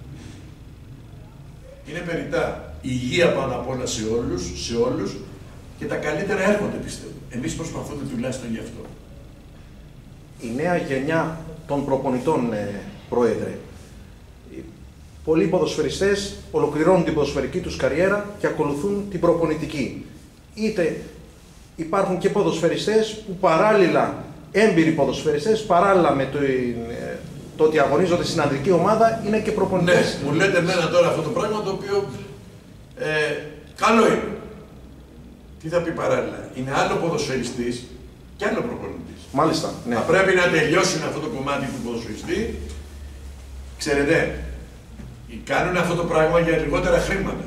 είναι περιττά. Η υγεία πάνω απ' όλα σε όλους και τα καλύτερα έρχονται, πιστεύω. Εμείς προσπαθούμε τουλάχιστον γι' αυτό. η νέα γενιά των προπονητών, Πρόεδρε, πολλοί ποδοσφαιριστές ολοκληρώνουν την ποδοσφαιρική τους καριέρα και ακολουθούν την προπονητική. Είτε υπάρχουν και ποδοσφαιριστές που παράλληλα, έμπειροι ποδοσφαιριστές, παράλληλα με το ότι αγωνίζονται στην ανδρική ομάδα, είναι και προπονητές. Ναι, μου λέτε εμένα τώρα αυτό το πράγμα το οποίο καλό είναι. Τι θα πει παράλληλα? Είναι άλλο ποδοσφαιριστής και άλλο προπονητής. Μάλιστα, ναι. Θα πρέπει να τελειώσουν αυτό το κομμάτι του ποδοσφαιριστή. Ξέρετε, κάνουν αυτό το πράγμα για λιγότερα χρήματα.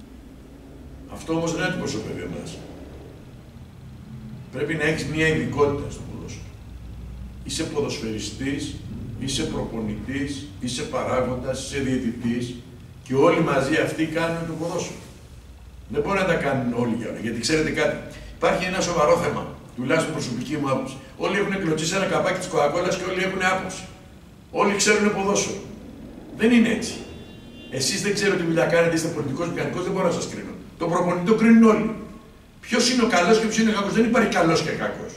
Αυτό όμως δεν αντιπροσωπεύει εμάς. Πρέπει να έχεις μια ειδικότητα στο ποδόσφαιρο. Είσαι ποδοσφαιριστής, είσαι προπονητής, είσαι παράγοντας, είσαι διαιτητής και όλοι μαζί αυτοί κάνουν το ποδόσφαιρο. Δεν μπορεί να τα κάνουν όλοι για όλα. Γιατί ξέρετε κάτι, υπάρχει ένα σοβαρό θέμα, τουλάχιστον προσωπική μου άποψη. Όλοι έχουν κλωτσίσει ένα καπάκι της Coca-Cola και όλοι έχουν άποψη. Όλοι ξέρουν ποδόσφαιρο. Δεν είναι έτσι. Εσείς δεν ξέρετε τι δουλειά κάνετε, είστε πολιτικός μηχανικός, δεν μπορώ να σας κρίνω. Το προπονητή το κρίνουν όλοι. Ποιος είναι ο καλός και ποιος είναι ο κακός? Δεν υπάρχει καλός και κακός.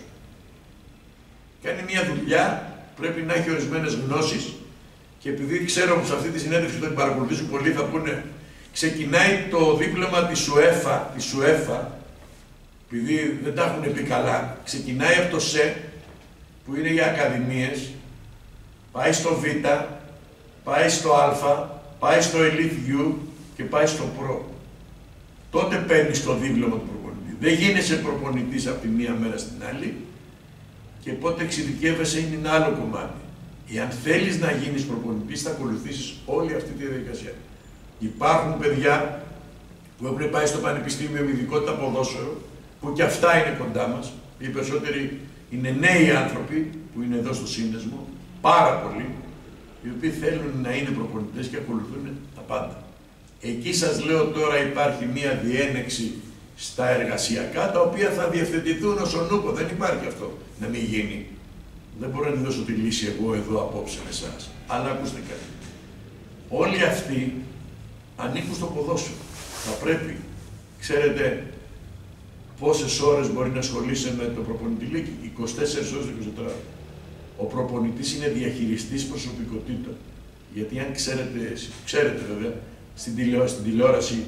Κάνει μια δουλειά, πρέπει να έχει ορισμένες γνώσεις και επειδή ξέρω πως αυτή τη συνέντευξη που την παρακολουθήσουν πολλοί θα πούνε, ξεκινάει το δίπλωμα της UEFA, επειδή δεν τα έχουν πει καλά, ξεκινάει από το ΣΕ, που είναι οι ακαδημίες, πάει στο Β, πάει στο Α, πάει στο Elite U και πάει στο Pro. Τότε παίρνεις το δίπλωμα του προπονητή. Δεν γίνεσαι προπονητής από τη μία μέρα στην άλλη και πότε εξειδικεύεσαι είναι ένα άλλο κομμάτι. Εάν θέλεις να γίνεις προπονητής, θα ακολουθήσεις όλη αυτή τη διαδικασία. Υπάρχουν παιδιά που έχουν πάει στο πανεπιστήμιο με ειδικότητα ποδόσφαιρο, που και αυτά είναι κοντά μας. Οι περισσότεροι είναι νέοι άνθρωποι που είναι εδώ στο σύνδεσμο, πάρα πολλοί, οι οποίοι θέλουν να είναι προπονητές και ακολουθούν τα πάντα. Εκεί σας λέω τώρα υπάρχει μία διένεξη στα εργασιακά, τα οποία θα διευθετηθούν ως ο νούπο. Δεν υπάρχει αυτό να μην γίνει. Δεν μπορώ να τη δώσω τη λύση εγώ εδώ απόψε με εσάς. Αλλά ακούστε κάτι. Όλοι αυτοί ανήκουν στο ποδόσφαιρο. Θα πρέπει, ξέρετε, πόσες ώρες μπορεί να ασχολείσαι με το προπονητηλίκι? 24 ώρες, 24 ώρες. Ο προπονητής είναι διαχειριστής προσωπικότητων. Γιατί αν ξέρετε βέβαια, στην τηλεόραση,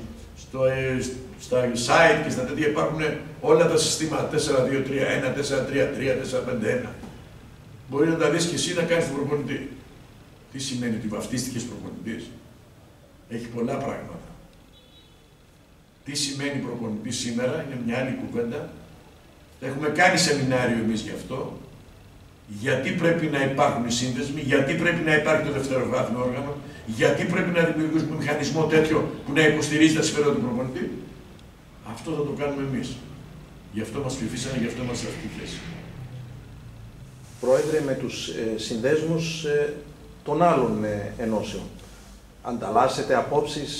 στα site και στα τέτοια υπάρχουν όλα τα συστήματα 4-2-3-1, 4-3-3, 4-5-1. Μπορεί να τα δεις και εσύ να κάνεις τον προπονητή. Τι σημαίνει ότι βαφτίστηκες προπονητής? Έχει πολλά πράγματα. Τι σημαίνει προπονητής σήμερα, είναι μια άλλη κουβέντα. Έχουμε κάνει σεμινάριο εμείς γι' αυτό. Γιατί πρέπει να υπάρχουν οι σύνδεσμοι, γιατί πρέπει να υπάρχει το δευτεροβάθμιο όργανο, γιατί πρέπει να δημιουργήσουμε μηχανισμό τέτοιο που να υποστηρίζει τα συμφέροντα του προπονητή. Αυτό θα το κάνουμε εμείς. Γι' αυτό μας ψηφίσανε, γι' αυτό είμαστε σε αυτή τη θέση. Πρόεδρε, με τους συνδέσμους των άλλων ενώσεων, ανταλλάσσετε απόψεις?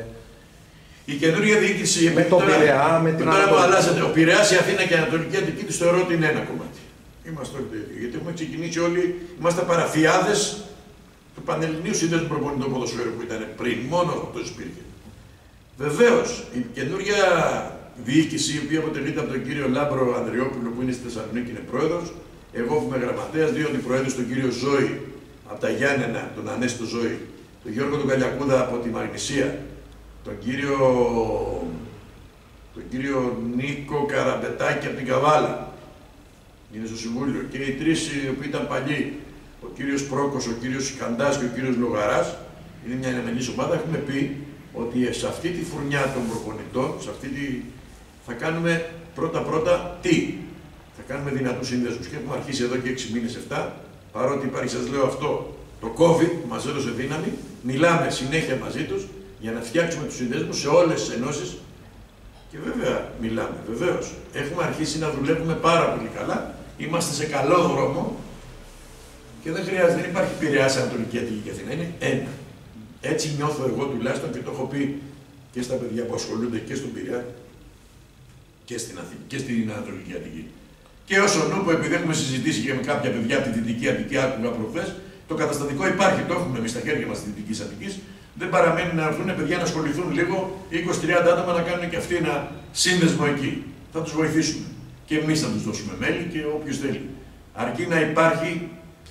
Η καινούργια διοίκηση με τον Πειραιά, με την Ανατολική. Ο Πειραιάς, η Αθήνα και η Ανατολική Αττική θεωρώ ότι είναι ένα κομμάτι. Είμαστε όλοι το ίδιο. Γιατί έχουμε ξεκινήσει όλοι, είμαστε παραφιάδες του Πανελληνίου Σύνδεσμου Προπονητών Ποδοσφαίρου που ήταν πριν. Μόνο αυτό υπήρχε. Βεβαίως, η καινούργια διοίκηση, η οποία αποτελείται από τον κύριο Λάμπρο Ανδριόπουλο που είναι στη Θεσσαλονίκη, είναι πρόεδρος. Εγώ που είμαι γραμματέας, δύο αντιπροέδρους, τον κύριο Ζώη από τα Γιάννενα, τον Ανέστο Ζώη, τον Γιώργο τον Καλιακούδα από τη Μαγνησία, τον κύριο Νίκο Καραμπετάκη από την Καβάλα. Είναι στο Συμβούλιο. Και οι τρεις οι οποίοι ήταν παλιοί, ο κύριος Πρόκος, ο κύριος Καντάς και ο κύριος Λογαράς, είναι μια ενεμενής ομάδα. Έχουμε πει ότι σε αυτή τη φουρνιά των προπονητών, θα κάνουμε πρώτα-πρώτα τι? Θα κάνουμε δυνατούς συνδέσμους. Και έχουμε αρχίσει εδώ και 6 μήνες, 7, παρότι υπάρχει, σας λέω αυτό, το COVID που μας έδωσε δύναμη, μιλάμε συνέχεια μαζί τους για να φτιάξουμε τους συνδέσμους σε όλες τις ενώσεις. Και βέβαια μιλάμε, βεβαίως. Έχουμε αρχίσει να δουλεύουμε πάρα πολύ καλά. Είμαστε σε καλό δρόμο και δεν χρειάζεται, δεν υπάρχει Πειραιάς, Ανατολική Αττική και Αθήνα. Είναι ένα. Έτσι νιώθω εγώ τουλάχιστον και το έχω πει και στα παιδιά που ασχολούνται και στον Πειραιά και στην Αθήνα και στην Ανατολική Αττική. Και όσον νούπο, επειδή έχουμε συζητήσει και με κάποια παιδιά από τη Δυτική Αττική, άκουγα προχθές, το καταστατικό υπάρχει, το έχουμε εμείς στα χέρια μας τη Δυτική Αττική. Δεν παραμένει να έρθουν παιδιά να ασχοληθούν λίγο, 20-30 άτομα να κάνουν και αυτοί ένα σύνδεσμο εκεί. Θα τους βοηθήσουμε. Και εμείς θα τους δώσουμε μέλη και όποιος θέλει. Αρκεί να υπάρχει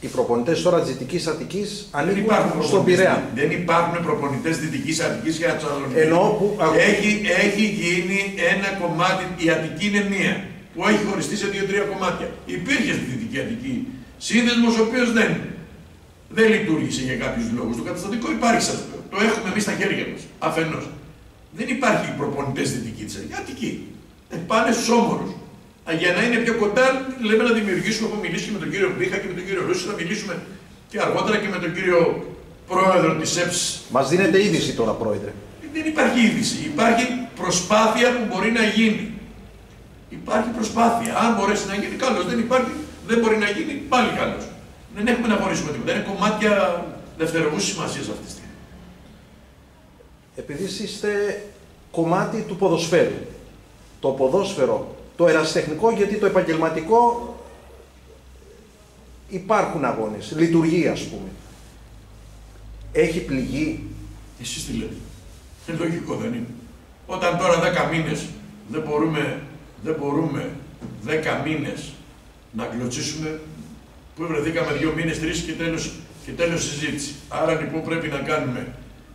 Οι προπονητές τώρα της Δυτικής Αττικής ανήκουν στον Πειραιά. Δεν υπάρχουν προπονητές Δυτικής Αττικής και Θεσσαλονίκη. Έχει γίνει ένα κομμάτι, η Αττική είναι μία, που έχει χωριστεί σε 2-3 κομμάτια. Υπήρχε στη Δυτική Αττική σύνδεσμος, ο οποίος δεν λειτουργήσε για κάποιους λόγους. Το καταστατικό υπάρχει σε αυτό. Το έχουμε εμείς στα χέρια μας. Αφενός. Δεν υπάρχει προπονητές Δυτική της Αττική. Πάνε στους όμορους. Για να είναι πιο κοντά, λέμε να δημιουργήσουμε. Έχω μιλήσει και με τον κύριο Μπίχα και με τον κύριο Ρούση, θα μιλήσουμε και αργότερα και με τον κύριο πρόεδρο της ΕΠΣ. Μας δίνετε είδηση τώρα, πρόεδρε. Δεν υπάρχει είδηση. Υπάρχει προσπάθεια που μπορεί να γίνει. Υπάρχει προσπάθεια. Αν μπορέσει να γίνει, καλώς. Δεν υπάρχει, δεν μπορεί να γίνει, πάλι καλώς. Δεν έχουμε να χωρίσουμε τίποτα. Είναι κομμάτια δευτεροβούς σημασίας αυτή τη στιγμή. Επειδή είστε κομμάτι του ποδοσφαίρου. Το ποδόσφαιρο, το ερασιτεχνικό, γιατί το επαγγελματικό υπάρχουν αγώνες, λειτουργεί ας πούμε. Έχει πληγεί. Εσείς τι λέτε. Λογικό δεν είναι. Όταν τώρα 10 μήνες δεν μπορούμε 10 μήνες να κλωτσίσουμε, που βρεθήκαμε 2 μήνες, 3 και τέλος συζήτηση. Άρα λοιπόν πρέπει να κάνουμε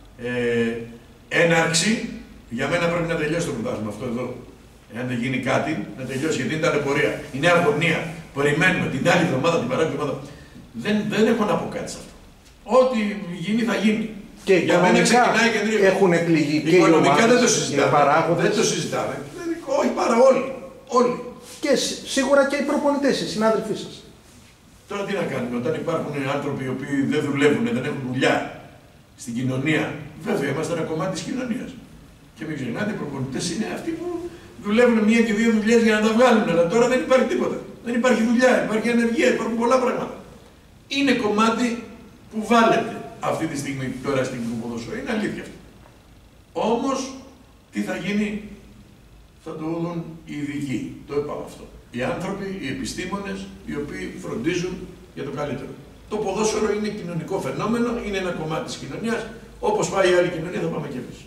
έναρξη. Για μένα πρέπει να τελειώσει το πρωτάθλημα αυτό εδώ. Εάν δεν γίνει κάτι, να τελειώσει, γιατί είναι ταλαιπωρία. Είναι αγωνία. Περιμένουμε την άλλη εβδομάδα, την παράλληλη εβδομάδα. Δεν έχω να πω κάτι σε αυτό. Ό,τι γίνει θα γίνει. Και για μένα ξεκινάει και έχουν πληγεί και οικονομικά δεν το συζητάμε. Δεν το συζητάμε. Όχι πάρα όλοι. Και σίγουρα και οι προπονητές, οι συνάδελφοί σας. Τώρα τι να κάνουμε, όταν υπάρχουν άνθρωποι οι οποίοι δεν δουλεύουν, δεν έχουν δουλειά στην κοινωνία, βέβαια είμαστε ένα κομμάτι της κοινωνίας. Και μην ξεχνάτε, οι προπονητές είναι αυτοί που δουλεύουν 1 και 2 δουλειές για να τα βγάλουν. Αλλά τώρα δεν υπάρχει τίποτα. Δεν υπάρχει δουλειά, υπάρχει ανεργία, υπάρχουν πολλά πράγματα. Είναι κομμάτι που βάλετε αυτή τη στιγμή τώρα στην ποδοσφαίρα. Είναι αλήθεια αυτό. Όμως, τι θα γίνει, θα το δουν οι ειδικοί. Το είπαμε αυτό. Οι άνθρωποι, οι επιστήμονες, οι οποίοι φροντίζουν για το καλύτερο. Το ποδόσφαιρο είναι κοινωνικό φαινόμενο, είναι ένα κομμάτι της κοινωνίας. Όπως πάει η άλλη κοινωνία, θα πάμε κι εμείς.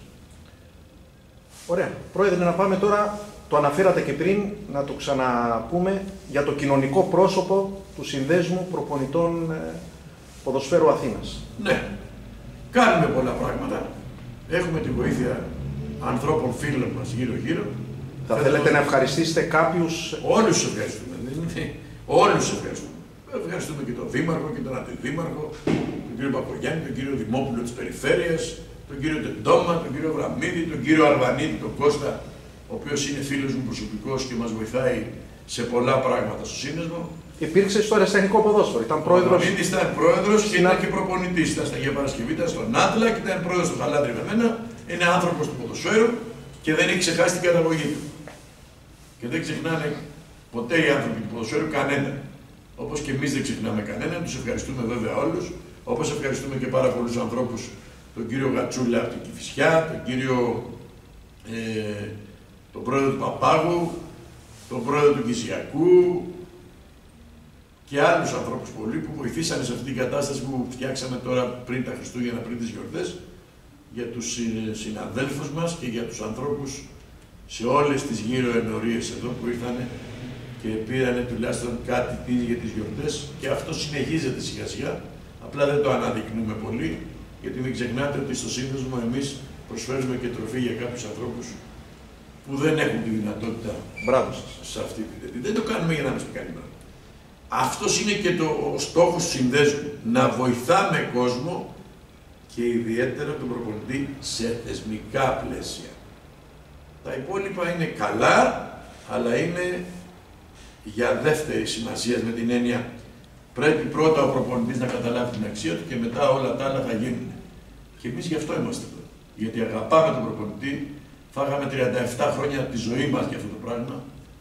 Ωραία. Πρόεδρε, να πάμε τώρα, το αναφέρατε και πριν, να το ξαναπούμε, για το κοινωνικό πρόσωπο του Συνδέσμου Προπονητών Ποδοσφαίρου Αθήνας. Ναι. Κάνουμε πολλά πράγματα. Έχουμε τη βοήθεια ανθρώπων φίλων μας γύρω-γύρω. Θα θέλετε να ευχαριστήσετε κάποιους. Όλους τους ευχαριστούμε. Όλους τους ευχαριστούμε. Ευχαριστούμε και τον Δήμαρχο και τον Αντιδήμαρχο, τον κύριο Παπογιάννη, τον κύριο Δημόπουλο της Περιφέρειας, τον κύριο Τεντόμα, τον κύριο Βραμίδη, τον κύριο Αρβανίδη, τον Κώστα, ο οποίος είναι φίλος μου προσωπικός και μας βοηθάει σε πολλά πράγματα στο σύνδεσμο. Υπήρξε στο ερασιτεχνικό ποδόσφαιρο, ήταν πρόεδρος. Ο Βραμίδης ήταν πρόεδρος και ήταν και προπονητής. Ήταν στα Αγία Παρασκευή, ήταν στον Άτλα και ήταν πρόεδρος του Χαλάντρη με μένα. Είναι άνθρωπος του ποδοσφαίρου και δεν έχει ξεχάσει την καταγωγή του. Και δεν ξεχνάνε ποτέ οι άνθρωποι του ποδοσφαίρου κανέναν. Όπως και εμείς δεν ξεχνάμε κανέναν, τους ευχαριστούμε βέβαια όλους. Όπως ευχαριστούμε και πάρα πολλούς ανθρώπους, τον κύριο Γατσούλα από την Κηφισιά, τον πρόεδρο του Παπάγου, τον πρόεδρο του Κησιακού και άλλους ανθρώπους πολλοί που βοηθήσανε σε αυτή την κατάσταση που φτιάξαμε τώρα πριν τα Χριστούγεννα, πριν τις γιορτές, για τους συναδέλφους μας και για τους ανθρώπους σε όλες τις γύρω ενορίες εδώ που ήρθαν και πήρανε τουλάχιστον κάτι για τις γιορτές, και αυτό συνεχίζεται σιγά σιγά, απλά δεν το αναδεικνύουμε πολύ, γιατί μην ξεχνάτε ότι στο σύνδεσμο εμείς προσφέρουμε και τροφή για κάποιους ανθρώπους που δεν έχουν τη δυνατότητα. Μπράβο σε αυτή την τέτοια. Δεν το κάνουμε για να μας πει κανεί πράγμα. Αυτός είναι και ο στόχος του συνδέσμου, να βοηθάμε κόσμο και ιδιαίτερα τον προπονητή σε θεσμικά πλαίσια. Τα υπόλοιπα είναι καλά, αλλά είναι για δεύτερη σημασία, με την έννοια πρέπει πρώτα ο προπονητής να καταλάβει την αξία του και μετά όλα τα άλλα θα γίνουν. Και εμείς γι' αυτό είμαστε εδώ. Γιατί αγαπάμε τον προπονητή, φάγαμε 37 χρόνια τη ζωή μας για αυτό το πράγμα.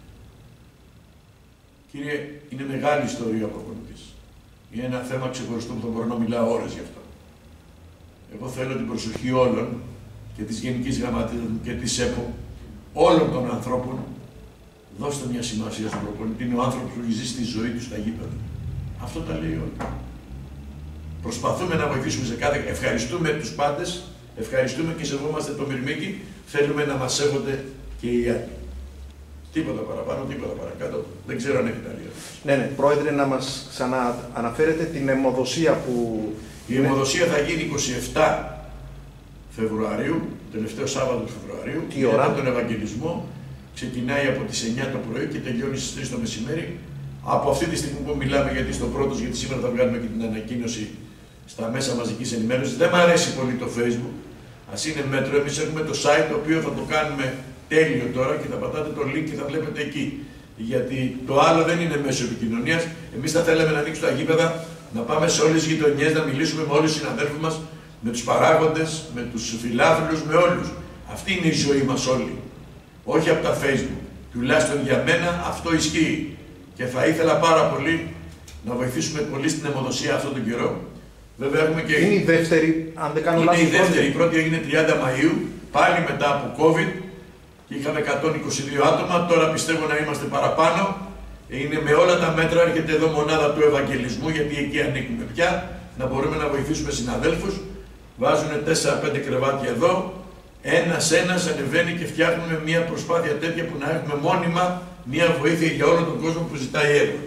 Κύριε, είναι μεγάλη ιστορία ο προπονητής. Είναι ένα θέμα ξεχωριστό που θα μπορώ να μιλάω ώρες γι' αυτό. Εγώ θέλω την προσοχή όλων και της Γενικής Γραμματείας και της ΕΠΟ, όλων των ανθρώπων. Δώστε μια σημασία στον προπονητή. Είναι ο άνθρωπος που ζει στη ζωή του στα γήπεδα. Αυτό τα λέει όλοι. Προσπαθούμε να βοηθήσουμε σε κάθε. Ευχαριστούμε τους πάντες, ευχαριστούμε και σεβόμαστε το Μυρμήγκι. Θέλουμε να μας σέβονται και οι άλλοι. Τίποτα παραπάνω, τίποτα παρακάτω. Δεν ξέρω αν έχει τα λίγα. Ναι, Πρόεδρε, να μας ξανααναφέρετε την αιμοδοσία που... Η αιμοδοσία θα γίνει 27 Φεβρουαρίου, τελευταίο Σάββατο του Φεβρουαρίου. Τι ώρα? Μετά τον Ευαγγελισμό. Ξεκινάει από τις 9 το πρωί και τελειώνει στις 3 το μεσημέρι. Από αυτή τη στιγμή που μιλάμε, γιατί στο πρώτος, γιατί σήμερα θα βγάλουμε και την ανακοίνωση στα μέσα μαζικής ενημέρωσης. Δεν μου αρέσει πολύ το Facebook. Ας είναι μέτρο. Εμείς έχουμε το site το οποίο θα το κάνουμε τέλειο τώρα και θα πατάτε το link και θα βλέπετε εκεί. Γιατί το άλλο δεν είναι μέσω επικοινωνίας. Εμείς θα θέλαμε να ανοίξουμε τα γήπεδα, να πάμε σε όλες τις γειτονιές, να μιλήσουμε με όλους τους συναδέλφους μας, με τους παράγοντες, με τους φιλάθλους, με όλους. Αυτή είναι η ζωή μας όλοι. Όχι από τα Facebook. Τουλάχιστον για μένα αυτό ισχύει. Και θα ήθελα πάρα πολύ να βοηθήσουμε πολύ στην αιμοδοσία αυτόν τον καιρό. Βέβαια έχουμε και... Είναι η δεύτερη, αν δεν κάνω λάθος. Είναι η δεύτερη. Η πρώτη έγινε 30 Μαΐου, πάλι μετά από COVID. Και είχαμε 122 άτομα. Τώρα πιστεύω να είμαστε παραπάνω. Είναι με όλα τα μέτρα. Έρχεται εδώ μονάδα του Ευαγγελισμού, γιατί εκεί ανήκουμε πια. Να μπορούμε να βοηθήσουμε συναδέλφους. Βάζουν 4-5 κρεβάτια εδώ. Ένας ανεβαίνει και φτιάχνουμε μια προσπάθεια τέτοια που να έχουμε μόνιμα μια βοήθεια για όλο τον κόσμο που ζητάει έργο.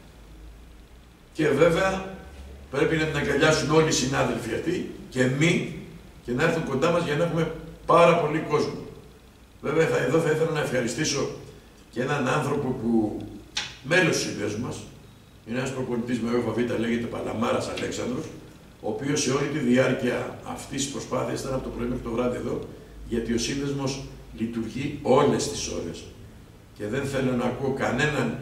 Και βέβαια πρέπει να την αγκαλιάσουν όλοι οι συνάδελφοι αυτοί και εμείς και να έρθουν κοντά μας για να έχουμε πάρα πολύ κόσμο. Βέβαια εδώ θα ήθελα να ευχαριστήσω και έναν άνθρωπο που μέλος του συνδέσμου μας, είναι ένας προπονητής με ΟΕΒ, λέγεται Παλαμάρας Αλέξανδρος, ο οποίος σε όλη τη διάρκεια αυτής της προσπάθειας ήταν από το πρωί μέχρι το βράδυ εδώ, γιατί ο σύνδεσμος λειτουργεί όλες τις ώρες. Και δεν θέλω να ακούω κανέναν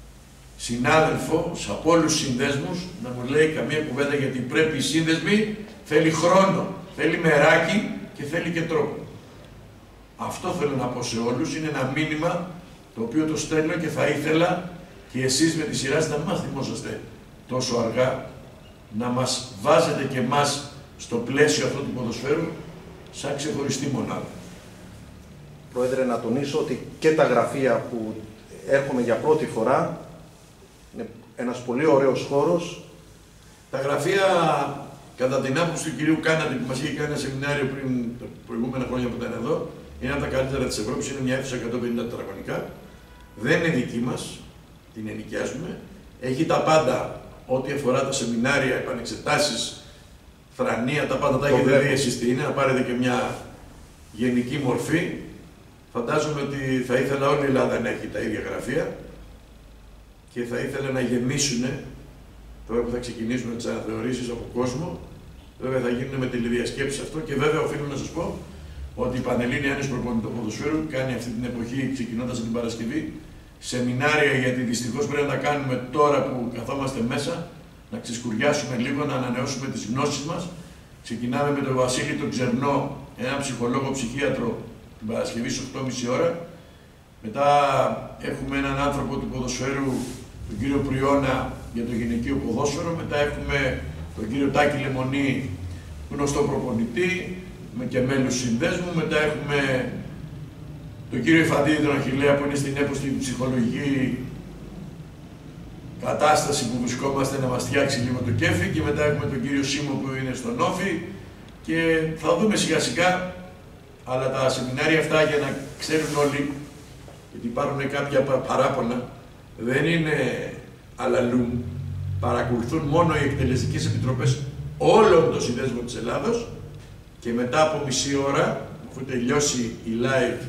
συνάδελφο από όλους τους συνδέσμους να μου λέει καμία κουβέντα, γιατί πρέπει οι σύνδεσμοι, θέλει χρόνο, θέλει μεράκι και θέλει και τρόπο. Αυτό θέλω να πω σε όλους, είναι ένα μήνυμα το οποίο το στέλνω και θα ήθελα και εσείς με τη σειρά σας να μας θυμόσαστε τόσο αργά, να μας βάζετε και εμάς στο πλαίσιο αυτού του ποδοσφαίρου σαν ξεχωριστή μονάδα. Πρόεδρε, να τονίσω ότι και τα γραφεία που έρχομαι για πρώτη φορά είναι ένας πολύ ωραίος χώρος. Τα γραφεία, κατά την άποψη του κυρίου Κάναντη, που μας είχε κάνει ένα σεμινάριο πριν τα προηγούμενα χρόνια που ήταν εδώ, είναι από τα καλύτερα της Ευρώπης, είναι μια αίθουσα 150 τετραγωνικά. Δεν είναι δική μας, την ενοικιάζουμε. Έχει τα πάντα, ό,τι αφορά τα σεμινάρια, επανεξετάσεις, θρανία, τα πάντα τα έχετε δει εσείς τι είναι, να πάρετε και μια γενική μορφή. Φαντάζομαι ότι θα ήθελα όλη η Ελλάδα να έχει τα ίδια γραφεία και θα ήθελα να γεμίσουν τώρα που θα ξεκινήσουμε τις αναθεωρήσεις από κόσμο. Βέβαια θα γίνουν με τηλεδιασκέψεις αυτό και βέβαια οφείλω να σας πω ότι η Πανελλήνια Ένωση Προπονητών Ποδοσφαίρου κάνει αυτή την εποχή, ξεκινώντας την Παρασκευή, σεμινάρια, γιατί δυστυχώς πρέπει να τα κάνουμε τώρα που καθόμαστε μέσα, να ξεσκουριάσουμε λίγο, να ανανεώσουμε τις γνώσεις μας. Ξεκινάμε με τον Βασίλη τον Ξερνό, έναν ψυχολόγο ψυχίατρο, την Παρασκευή στις 8.30 ώρα. Μετά έχουμε έναν άνθρωπο του ποδοσφαίρου, τον κύριο Πριώνα, για το γυναικείο ποδόσφαιρο. Μετά έχουμε τον κύριο Τάκη Λεμονή, γνωστό προπονητή, και μέλος συνδέσμου. Μετά έχουμε τον κύριο Ιφαντίδη τον Αχιλλέα, που είναι στην έποστη ψυχολογική κατάσταση που βρισκόμαστε, να μας φτιάξει λίγο το κέφι. Και μετά έχουμε τον κύριο Σίμω που είναι στον Όφη. Και θα δούμε σιγά σιγά. Αλλά τα σεμινάρια αυτά, για να ξέρουν όλοι, γιατί υπάρχουν κάποια παράπονα, δεν είναι αλαλούμ. Παρακολουθούν μόνο οι εκτελεστικές επιτροπές όλων των συνδέσμων της Ελλάδος και μετά από μισή ώρα, αφού τελειώσει η live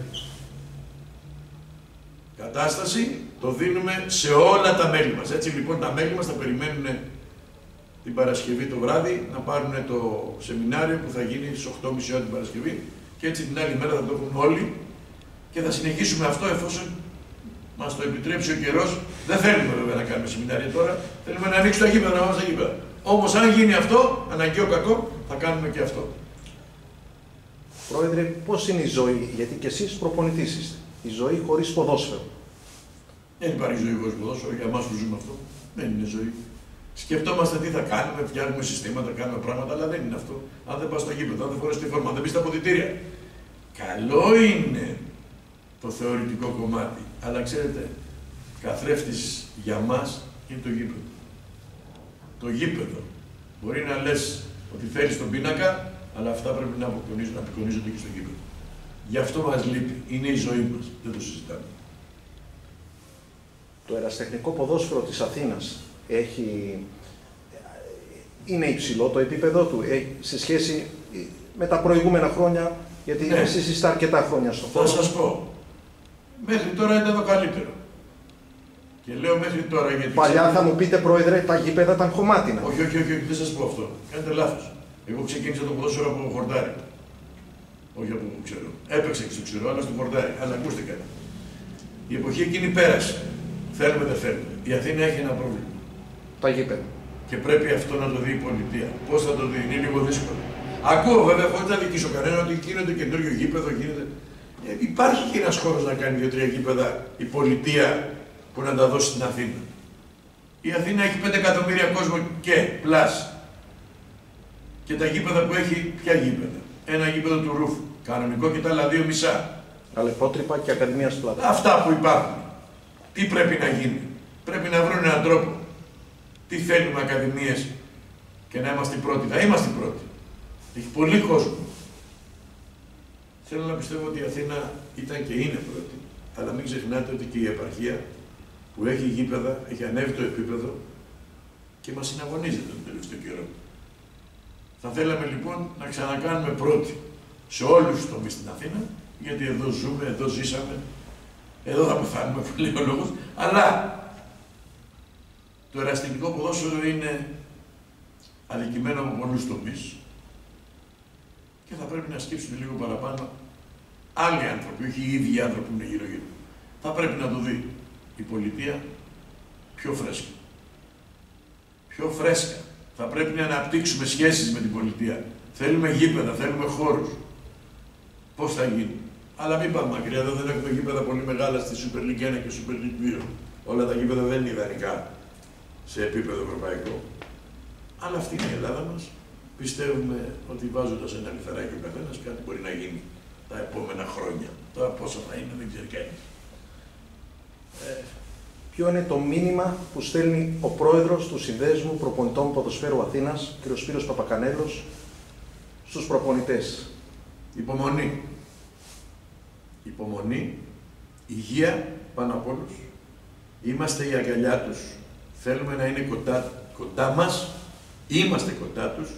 κατάσταση, το δίνουμε σε όλα τα μέλη μας. Έτσι λοιπόν τα μέλη μας θα περιμένουν την Παρασκευή το βράδυ να πάρουν το σεμινάριο που θα γίνει στις 8.30 ώρα την Παρασκευή. Και έτσι την άλλη μέρα θα το έχουν όλοι και θα συνεχίσουμε αυτό εφόσον μας το επιτρέψει ο καιρός. Δεν θέλουμε βέβαια να κάνουμε σεμινάρια τώρα, θέλουμε να ανοίξουμε τα γήπεδα, να πάμε στα γήπεδα. Όμως αν γίνει αυτό, αναγκαίο κακό, θα κάνουμε και αυτό. Πρόεδρε, πώς είναι η ζωή, γιατί και εσείς προπονητής είστε, η ζωή χωρίς ποδόσφαιρο? Δεν υπάρχει ζωή χωρίς ποδόσφαιρο, για εμάς που ζούμε αυτό. Δεν είναι ζωή. Σκεφτόμαστε τι θα κάνουμε, φτιάχνουμε συστήματα, κάνουμε πράγματα, αλλά δεν είναι αυτό. Αν δεν πας στο γήπεδο, αν δεν φοράς τη φόρμα, αν δεν μπεις στα αποδυτήρια. Καλό είναι το θεωρητικό κομμάτι, αλλά ξέρετε, καθρέφτης για μας είναι το γήπεδο. Το γήπεδο. Μπορεί να λες ότι θέλεις τον πίνακα, αλλά αυτά πρέπει να απεικονίζονται και στο γήπεδο. Γι' αυτό μας λείπει. Είναι η ζωή μας. Δεν το συζητάμε. Το ερασιτεχνικό ποδόσφαιρο της Αθήνας είναι υψηλό το επίπεδο του σε σχέση με τα προηγούμενα χρόνια, γιατί ναι, εσείς είστε αρκετά χρόνια στο χώρο. Θα σας πω, μέχρι τώρα ήταν το καλύτερο. Και λέω μέχρι τώρα γιατί... Παλιά θα μου πείτε, Πρόεδρε, τα γήπεδα ήταν χωμάτινα. Όχι, δεν σας πω αυτό. Κάνετε λάθος. Εγώ ξεκίνησα το ποδόσφαιρο από χορτάρι. Όχι από που ξέρω. Έπαιξα και στο ξέρω, αλλά στο χορτάρι. Αλλά ακούστε κάτι. Η εποχή εκείνη πέρασε. Θέλουμε, δεν θέλουμε. Η Αθήνα έχει ένα πρόβλημα. Τα γήπεδα. Και πρέπει αυτό να το δει η πολιτεία. Πώς θα το δει, είναι λίγο δύσκολο. Ακούω βέβαια, χωρίς να δικήσω κανένα, ότι γίνεται καινούριο γήπεδο, γίνεται. Υπάρχει και ένας χώρος να κάνει 2-3 γήπεδα η πολιτεία που να τα δώσει στην Αθήνα. Η Αθήνα έχει 5 εκατομμύρια κόσμο και πλάς. Και τα γήπεδα που έχει, ποια γήπεδα? Ένα γήπεδο του Ρούφου, κανονικό, και τα άλλα 2 μισά. Αλεπότρυπα και Ακαδημίας Πλάτα. Αυτά που υπάρχουν. Τι πρέπει να γίνει? Πρέπει να βρουν έναν τρόπο. Τι θέλουμε ακαδημίες και να είμαστε οι πρώτοι? Να είμαστε οι πρώτοι. Έχει πολύ κόσμο. Θέλω να πιστεύω ότι η Αθήνα ήταν και είναι πρώτη. Αλλά μην ξεχνάτε ότι και η επαρχία που έχει γήπεδα, έχει ανέβει το επίπεδο και μας συναγωνίζεται τον τελευταίο καιρό. Θα θέλαμε λοιπόν να ξανακάνουμε πρώτοι σε όλους τους τομείς στην Αθήνα, γιατί εδώ ζούμε, εδώ ζήσαμε, εδώ θα πεθάνουμε, που λέει ο λόγος, αλλά το ερασιτεχνικό ποδόσφαιρο είναι αδικημένο από πολλούς τομείς και θα πρέπει να σκύψουν λίγο παραπάνω άλλοι άνθρωποι, όχι οι ίδιοι άνθρωποι που είναι γύρω-γύρω. Θα πρέπει να το δει η πολιτεία πιο φρέσκα. Πιο φρέσκα. Θα πρέπει να αναπτύξουμε σχέσεις με την πολιτεία. Θέλουμε γήπεδα, θέλουμε χώρους. Πώς θα γίνει? Αλλά μην πάμε μακριά, εδώ δεν έχουμε γήπεδα πολύ μεγάλα στη Super League 1 και Super League 2. Όλα τα γήπεδα δεν είναι ιδανικά σε επίπεδο ευρωπαϊκό. Αλλά αυτή είναι η Ελλάδα μας. Πιστεύουμε ότι βάζοντας ένα λιθαράκι ο καθένας, κάτι μπορεί να γίνει τα επόμενα χρόνια. Τώρα πόσα θα είναι, δεν ξέρει κανείς. Ποιο είναι το μήνυμα που στέλνει ο πρόεδρος του Συνδέσμου Προπονητών Ποδοσφαίρου Αθήνας, κ. Σπύρος Παπακανέλος, στους προπονητές? Υπομονή. Υπομονή, υγεία πάνω απ' όλους. Είμαστε η αγκαλιά τους. Θέλουμε να είναι κοντά μας. Είμαστε κοντά τους.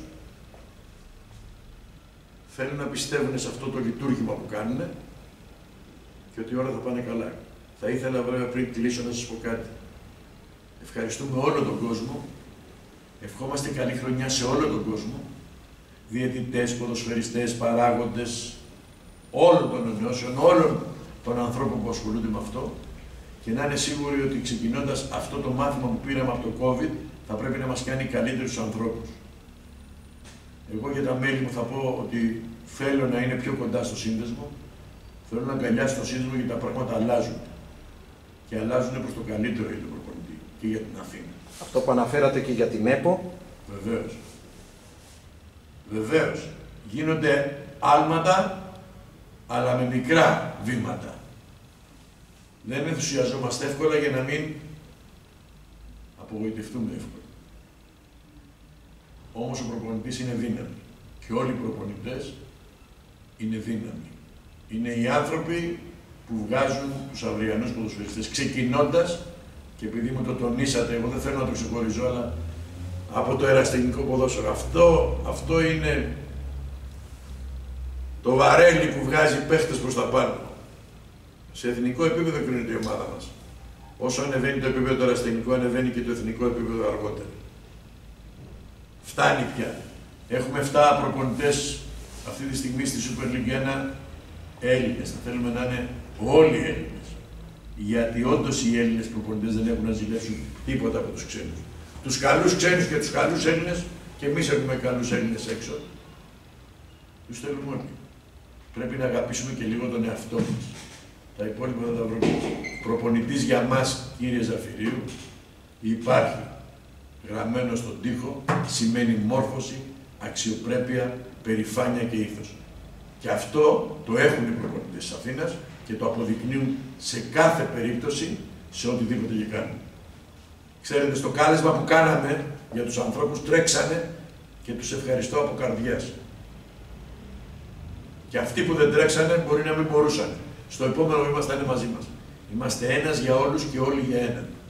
Θέλουν να πιστεύουν σε αυτό το λειτουργήμα που κάνουν και ότι όλα θα πάνε καλά. Θα ήθελα βέβαια πριν κλείσω να σας πω κάτι. Ευχαριστούμε όλο τον κόσμο. Ευχόμαστε καλή χρονιά σε όλο τον κόσμο. Διαιτητές, ποδοσφαιριστές, παράγοντες, όλων των ενώσεων, όλων των ανθρώπων που ασχολούνται με αυτό. Και να είναι σίγουροι ότι ξεκινώντας αυτό το μάθημα που πήραμε από το COVID, θα πρέπει να μας κάνει καλύτερους ανθρώπους. Εγώ για τα μέλη μου θα πω ότι θέλω να είναι πιο κοντά στο σύνδεσμο. Θέλω να αγκαλιάσω το σύνδεσμο γιατί τα πράγματα αλλάζουν. Και αλλάζουν προς το καλύτερο για τον προπονητή και για την Αθήνα. Αυτό που αναφέρατε και για την ΕΠΟ. Βεβαίως. Βεβαίως. Γίνονται άλματα, αλλά με μικρά βήματα. Δεν ενθουσιαζόμαστε εύκολα για να μην απογοητευτούμε εύκολα. Όμως ο προπονητής είναι δύναμη. Και όλοι οι προπονητές είναι δύναμη. Είναι οι άνθρωποι που βγάζουν τους αυριανούς ποδοσφαιριστές. Ξεκινώντας, και επειδή μου το τονίσατε, εγώ δεν θέλω να το ξεχωρίζω, αλλά από το ερασιτεχνικό ποδόσφαιρο. Αυτό είναι το βαρέλι που βγάζει παίχτες προς τα πάνω. Σε εθνικό επίπεδο κρίνεται η ομάδα μας. Όσο ανεβαίνει το επίπεδο το ερασιτεχνικό, ανεβαίνει και το εθνικό επίπεδο αργότερα. Φτάνει πια. Έχουμε 7 προπονητές αυτή τη στιγμή στη Super League 1 Έλληνες. Θα θέλουμε να είναι όλοι Έλληνες. Γιατί όντως οι Έλληνες προπονητές δεν έχουν να ζηλέψουν τίποτα από τους ξένους. Τους καλούς ξένους και τους καλούς Έλληνες, και εμείς έχουμε καλούς Έλληνες έξω, τους θέλουμε όλοι. Πρέπει να αγαπήσουμε και λίγο τον εαυτό μας. Τα υπόλοιπα θα τα βρούμε. Προπονητής για μας, κύριε Ζαφυρίου, υπάρχει. Γραμμένο στον τοίχο, σημαίνει μόρφωση, αξιοπρέπεια, περηφάνεια και ήθος. Και αυτό το έχουν οι προπονητές της Αθήνας και το αποδεικνύουν σε κάθε περίπτωση, σε οτιδήποτε και κάνουν. Ξέρετε, στο κάλεσμα που κάναμε για τους ανθρώπους, τρέξανε και τους ευχαριστώ από καρδιάς. Και αυτοί που δεν τρέξανε μπορεί να μην μπορούσαν. Στο επόμενο βήμα θα είναι μαζί μας. Είμαστε ένας για όλους και όλοι για έναν.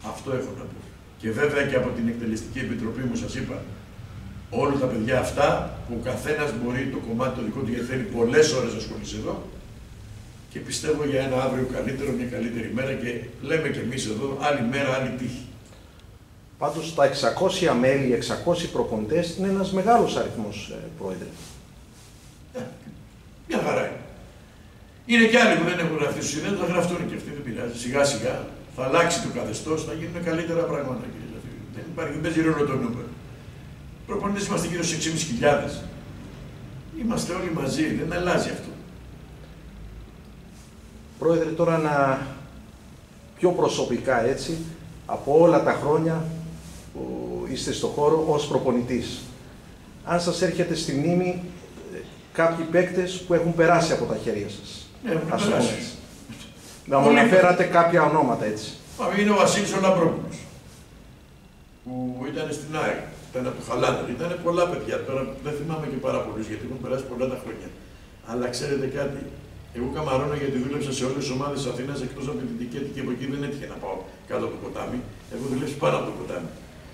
Αυτό έχω να πω. Και βέβαια και από την Εκτελεστική Επιτροπή μου σας είπα, όλα τα παιδιά αυτά που ο καθένας μπορεί το κομμάτι το δικό του, γιατί θέλει πολλές ώρες να ασχολήσει εδώ, και πιστεύω για ένα αύριο καλύτερο, μια καλύτερη μέρα, και λέμε και εμείς εδώ άλλη μέρα, άλλη τύχη. Πάντως τα 600 μέλη, 600 προπονητές είναι ένας μεγάλος αριθμός, Πρόεδρε. Μια χαρά είναι. Είναι και άλλοι που δεν έχουν γραφτεί στους συνέδρους, θα γραφτούν και αυτοί, δεν πειράζει. Σιγά σιγά θα αλλάξει το καθεστώς, θα γίνουν καλύτερα πράγματα, κύριε Ζαφύρη. Δεν υπάρχει, δεν παίζει ρόλο το νούμερο. Προπονητές είμαστε γύρω στους 6.500. Είμαστε όλοι μαζί, δεν αλλάζει αυτό. Πρόεδρε, τώρα πιο προσωπικά έτσι, από όλα τα χρόνια που είστε στο χώρο ως προπονητής, αν σας έρχεται στη μνήμη κάποιοι παίκτες που έχουν περάσει από τα χέρια σας. Ναι, έχουν περάσει. Να μου αναφέρατε κάποια ονόματα έτσι. Είναι ο Βασίλης ο Λαμπρόπουλος, που ήταν στην ΑΕΚ, ήταν από το Χαλάνδρ. Ήταν πολλά παιδιά, τώρα δεν θυμάμαι και πάρα πολλούς, γιατί έχουν περάσει πολλά τα χρόνια. Αλλά ξέρετε κάτι, εγώ καμαρώνω γιατί δούλεψα σε όλες τις ομάδες της Αθήνας εκτός από την Τικέτη και από εκεί δεν έτυχε να πάω κάτω από το ποτάμι. Έχω δουλέψει πάνω από το ποτάμι.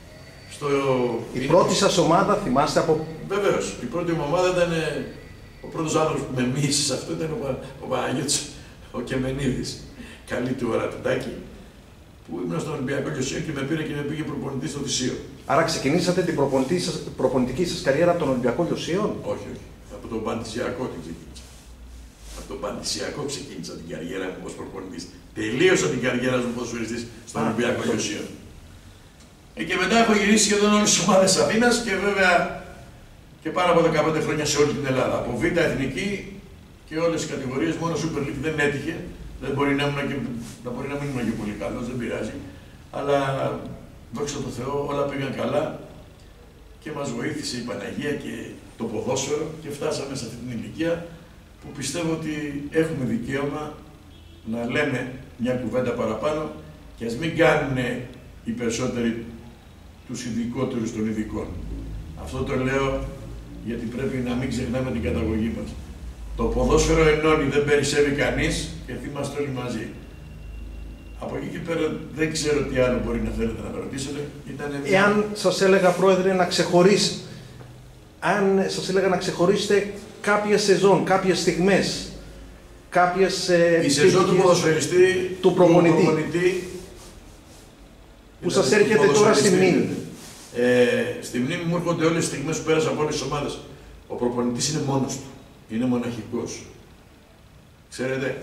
Η πρώτη σας ομάδα θυμάστε από... Βεβαίως. Η πρώτη μου ομάδα ήταν ο πρώτος άνθρωπος που με μίλησε σε αυτό, ήταν ο Παναγιώτης ο Κεμενίδης. Καλή του ώρα του Τάκη, που ήμουν στον Ολυμπιακό Λιωσίο και με πήρε και με πήγε προπονητή στο Θησίο. Άρα ξεκινήσατε την προπονητική σας καριέρα από τον Ολυμπιακό Λιωσίο? Όχι, όχι. Από τον Πανθυσιακό την ξεκίνησα. Από τον Πανθυσιακό ξεκίνησα την καριέρα μου ως προπονητής. Τελείωσα την καριέρα μου ως ποδοσφαιριστής στον Ολυμπιακό Λιωσίο. Και μετά έχω γυρίσει σχεδόν όλες τις ομάδες της Αθήνας και βέβαια και πάνω από 15 χρόνια σε όλη την Ελλάδα. Από Β' Εθνική και όλες τις κατηγορίες, μόνο Super League δεν έτυχε. Δεν μπορεί να μην ήμουν και πολύ καλός, δεν πειράζει. Αλλά δόξα τω Θεώ, όλα πήγαν καλά και μας βοήθησε η Παναγία και το ποδόσφαιρο και φτάσαμε σε αυτή την ηλικία που πιστεύω ότι έχουμε δικαίωμα να λέμε μια κουβέντα παραπάνω και ας μην κάνουν οι περισσότεροι τους ειδικότερους των ειδικών. Αυτό το λέω γιατί πρέπει να μην ξεχνάμε την καταγωγή μας. Το ποδόσφαιρο ενώνει, δεν περισσεύει κανείς και είμαστε όλοι μαζί. Από εκεί και πέρα δεν ξέρω τι άλλο μπορεί να θέλετε να με ρωτήσετε. Εάν σας έλεγα, Πρόεδρε, να ξεχωρίσετε κάποια σεζόν, κάποιες στιγμές, κάποιες... Η σεζόν του ποδοσφαιριστή, του προπονητή, που σας έρχεται τώρα στη μνήμη. Στη μνήμη μου έρχονται όλες τις στιγμές που πέρασα από όλες τις ομάδες. Ο προπονητής είναι μόνος του. Είναι μοναχικός. Ξέρετε,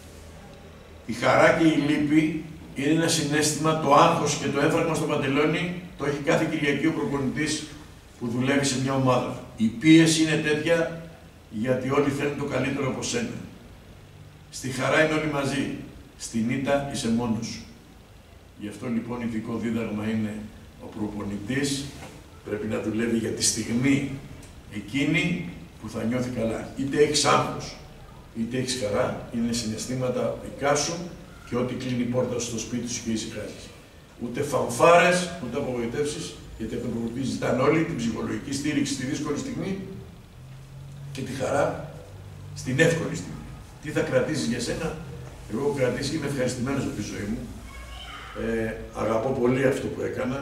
η χαρά και η λύπη είναι ένα συναίσθημα, το άγχος και το έμφραγμα στο παντελόνι το έχει κάθε Κυριακή ο προπονητής που δουλεύει σε μια ομάδα. Η πίεση είναι τέτοια γιατί όλοι θέλουν το καλύτερο από σένα. Στη χαρά είναι όλοι μαζί. Στην ήττα είσαι μόνος σου. Γι' αυτό λοιπόν ειδικό δίδαγμα είναι ο προπονητής πρέπει να δουλεύει για τη στιγμή εκείνη που θα νιώθει καλά. Είτε έχεις άγχος, είτε έχεις χαρά, είναι συναισθήματα δικά σου και ό,τι κλείνει η πόρτα στο σπίτι σου και ησυχάζεις. Ούτε φανφάρες, ούτε απογοητεύσεις, γιατί από τον προπονητή ζητάνε όλοι την ψυχολογική στήριξη στη δύσκολη στιγμή και τη χαρά στην εύκολη στιγμή. Τι θα κρατήσεις για σένα? Εγώ έχω κρατήσει και είμαι ευχαριστημένος από τη ζωή μου. Αγαπώ πολύ αυτό που έκανα.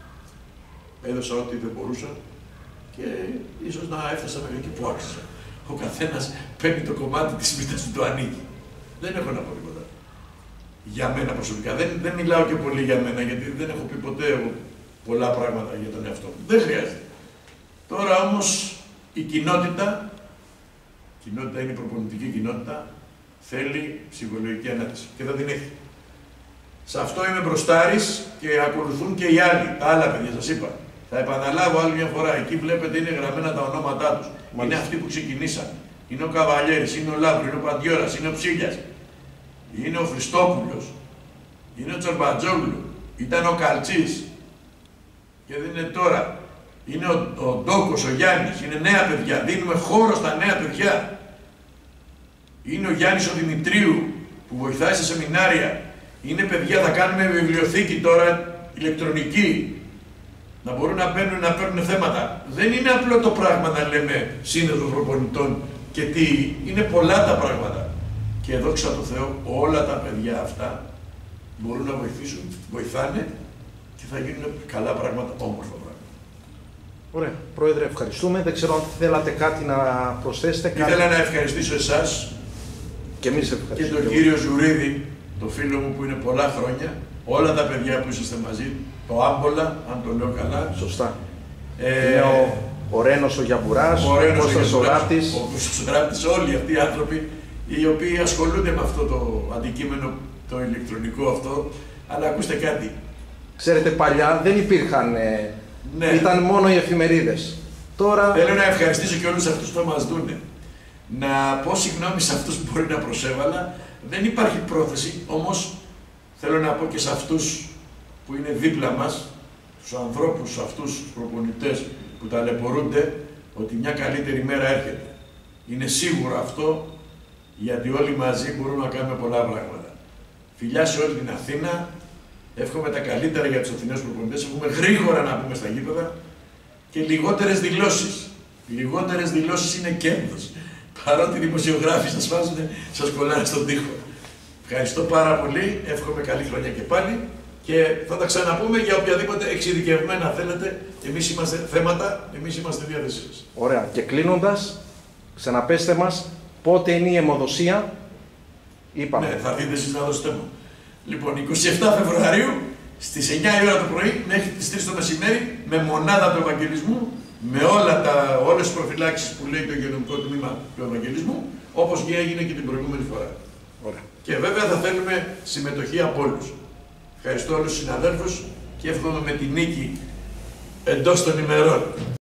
Έδωσα ό,τι δεν μπορούσα και ίσως να έφτασα μέχρι εκεί που άξιζα. Ο καθένας παίρνει το κομμάτι της μύτας του, το ανήκει. Δεν έχω να πω τίποτα. Για μένα προσωπικά. Δεν μιλάω και πολύ για μένα, γιατί δεν έχω πει ποτέ πολλά πράγματα για τον εαυτό μου. Δεν χρειάζεται. Τώρα όμως η κοινότητα είναι η προπονητική κοινότητα, θέλει ψυχολογική ανάταση και θα την έχει. Σε αυτό είμαι μπροστάρης και ακολουθούν και οι άλλοι, τα άλλα παιδιά, σας είπα. Θα επαναλάβω άλλη μια φορά. Εκεί βλέπετε είναι γραμμένα τα ονόματά τους. Είναι αυτοί που ξεκινήσαν. Είναι ο Καβαλιέρης, είναι ο Λάμπρου, είναι ο Παντιώρας, είναι ο Ψήλιας. Είναι ο Χριστόπουλος. Είναι ο Τσορμπατζόγλου. Ήταν ο Καλτσής. Και δεν είναι τώρα. Είναι ο Ντόκος, ο Γιάννης. Είναι νέα παιδιά. Δίνουμε χώρο στα νέα παιδιά. Είναι ο Γιάννης ο Δημητρίου που βοηθάει σε σεμινάρια. Είναι παιδιά, θα κάνουμε βιβλιοθήκη τώρα ηλεκτρονική. Να μπορούν να παίρνουν θέματα. Δεν είναι απλό το πράγμα να λέμε σύνδεσμο προπονητών και τι. Είναι πολλά τα πράγματα. Και δόξα τω Θεώ όλα τα παιδιά αυτά μπορούν να βοηθήσουν, βοηθάνε και θα γίνουν καλά πράγματα, όμορφα πράγματα. Ωραία. Πρόεδρε, ευχαριστούμε. Δεν ξέρω αν θέλατε κάτι να προσθέσετε. Ήθελα να ευχαριστήσω εσάς και εμείς ευχαριστούμε. Και τον κύριο Ζουρίδη, το φίλο μου που είναι πολλά χρόνια, όλα τα παιδιά που είσαστε μαζί, το Άμπολα, αν το λέω καλά. Σωστά. Είναι ο Ρένος ο Γιαμπουράς, ο Κώστας ο Ράπτης. Ο Κώστας ο Ράπτης, όλοι αυτοί οι άνθρωποι οι οποίοι ασχολούνται με αυτό το αντικείμενο, το ηλεκτρονικό αυτό. Αλλά ακούστε κάτι. Ξέρετε, παλιά δεν υπήρχαν, ναι. Ήταν μόνο οι εφημερίδες. Τώρα... Θέλω να ευχαριστήσω και όλους αυτούς που θα μας δούνε. Να πω συγγνώμη σε αυτούς που μπορεί να προσέβαλα. Δεν υπάρχει πρόθεση, όμως θέλω να πω και σε αυτούς που είναι δίπλα μας, τους ανθρώπους αυτούς, τους προπονητές που ταλαιπωρούνται, ότι μια καλύτερη μέρα έρχεται. Είναι σίγουρο αυτό, γιατί όλοι μαζί μπορούμε να κάνουμε πολλά πράγματα. Φιλιά σε όλη την Αθήνα, εύχομαι τα καλύτερα για τους Αθηναίους προπονητές, εύχομαι γρήγορα να μπούμε στα γήπεδα και λιγότερες δηλώσεις. Λιγότερες δηλώσεις είναι κέρδος. Παρότι οι δημοσιογράφοι σας βάζουν, σας κολλάνε στον τοίχο. Ευχαριστώ πάρα πολύ, εύχομαι καλή χρονιά και πάλι και θα τα ξαναπούμε για οποιαδήποτε εξειδικευμένα θέλετε. Εμείς είμαστε εμείς είμαστε διάθεσή σας. Ωραία. Και κλείνοντας, ξαναπέστε μας πότε είναι η αιμοδοσία. Είπαμε. Ναι, θα δείτε εσείς να δώσετε μου. Λοιπόν, 27 Φεβρουαρίου στις 9 η ώρα το πρωί μέχρι τις 3 το μεσημέρι με μονάδα του Ευαγγελισμού, με όλες τις προφυλάξεις που λέει το υγειονομικό τμήμα του Ευαγγελισμού, όπως και έγινε και την προηγούμενη φορά. Ωραία. Και βέβαια θα θέλουμε συμμετοχή από όλους. Ευχαριστώ όλους τους συναδέλφους και εύχομαι με τη νίκη εντός των ημερών.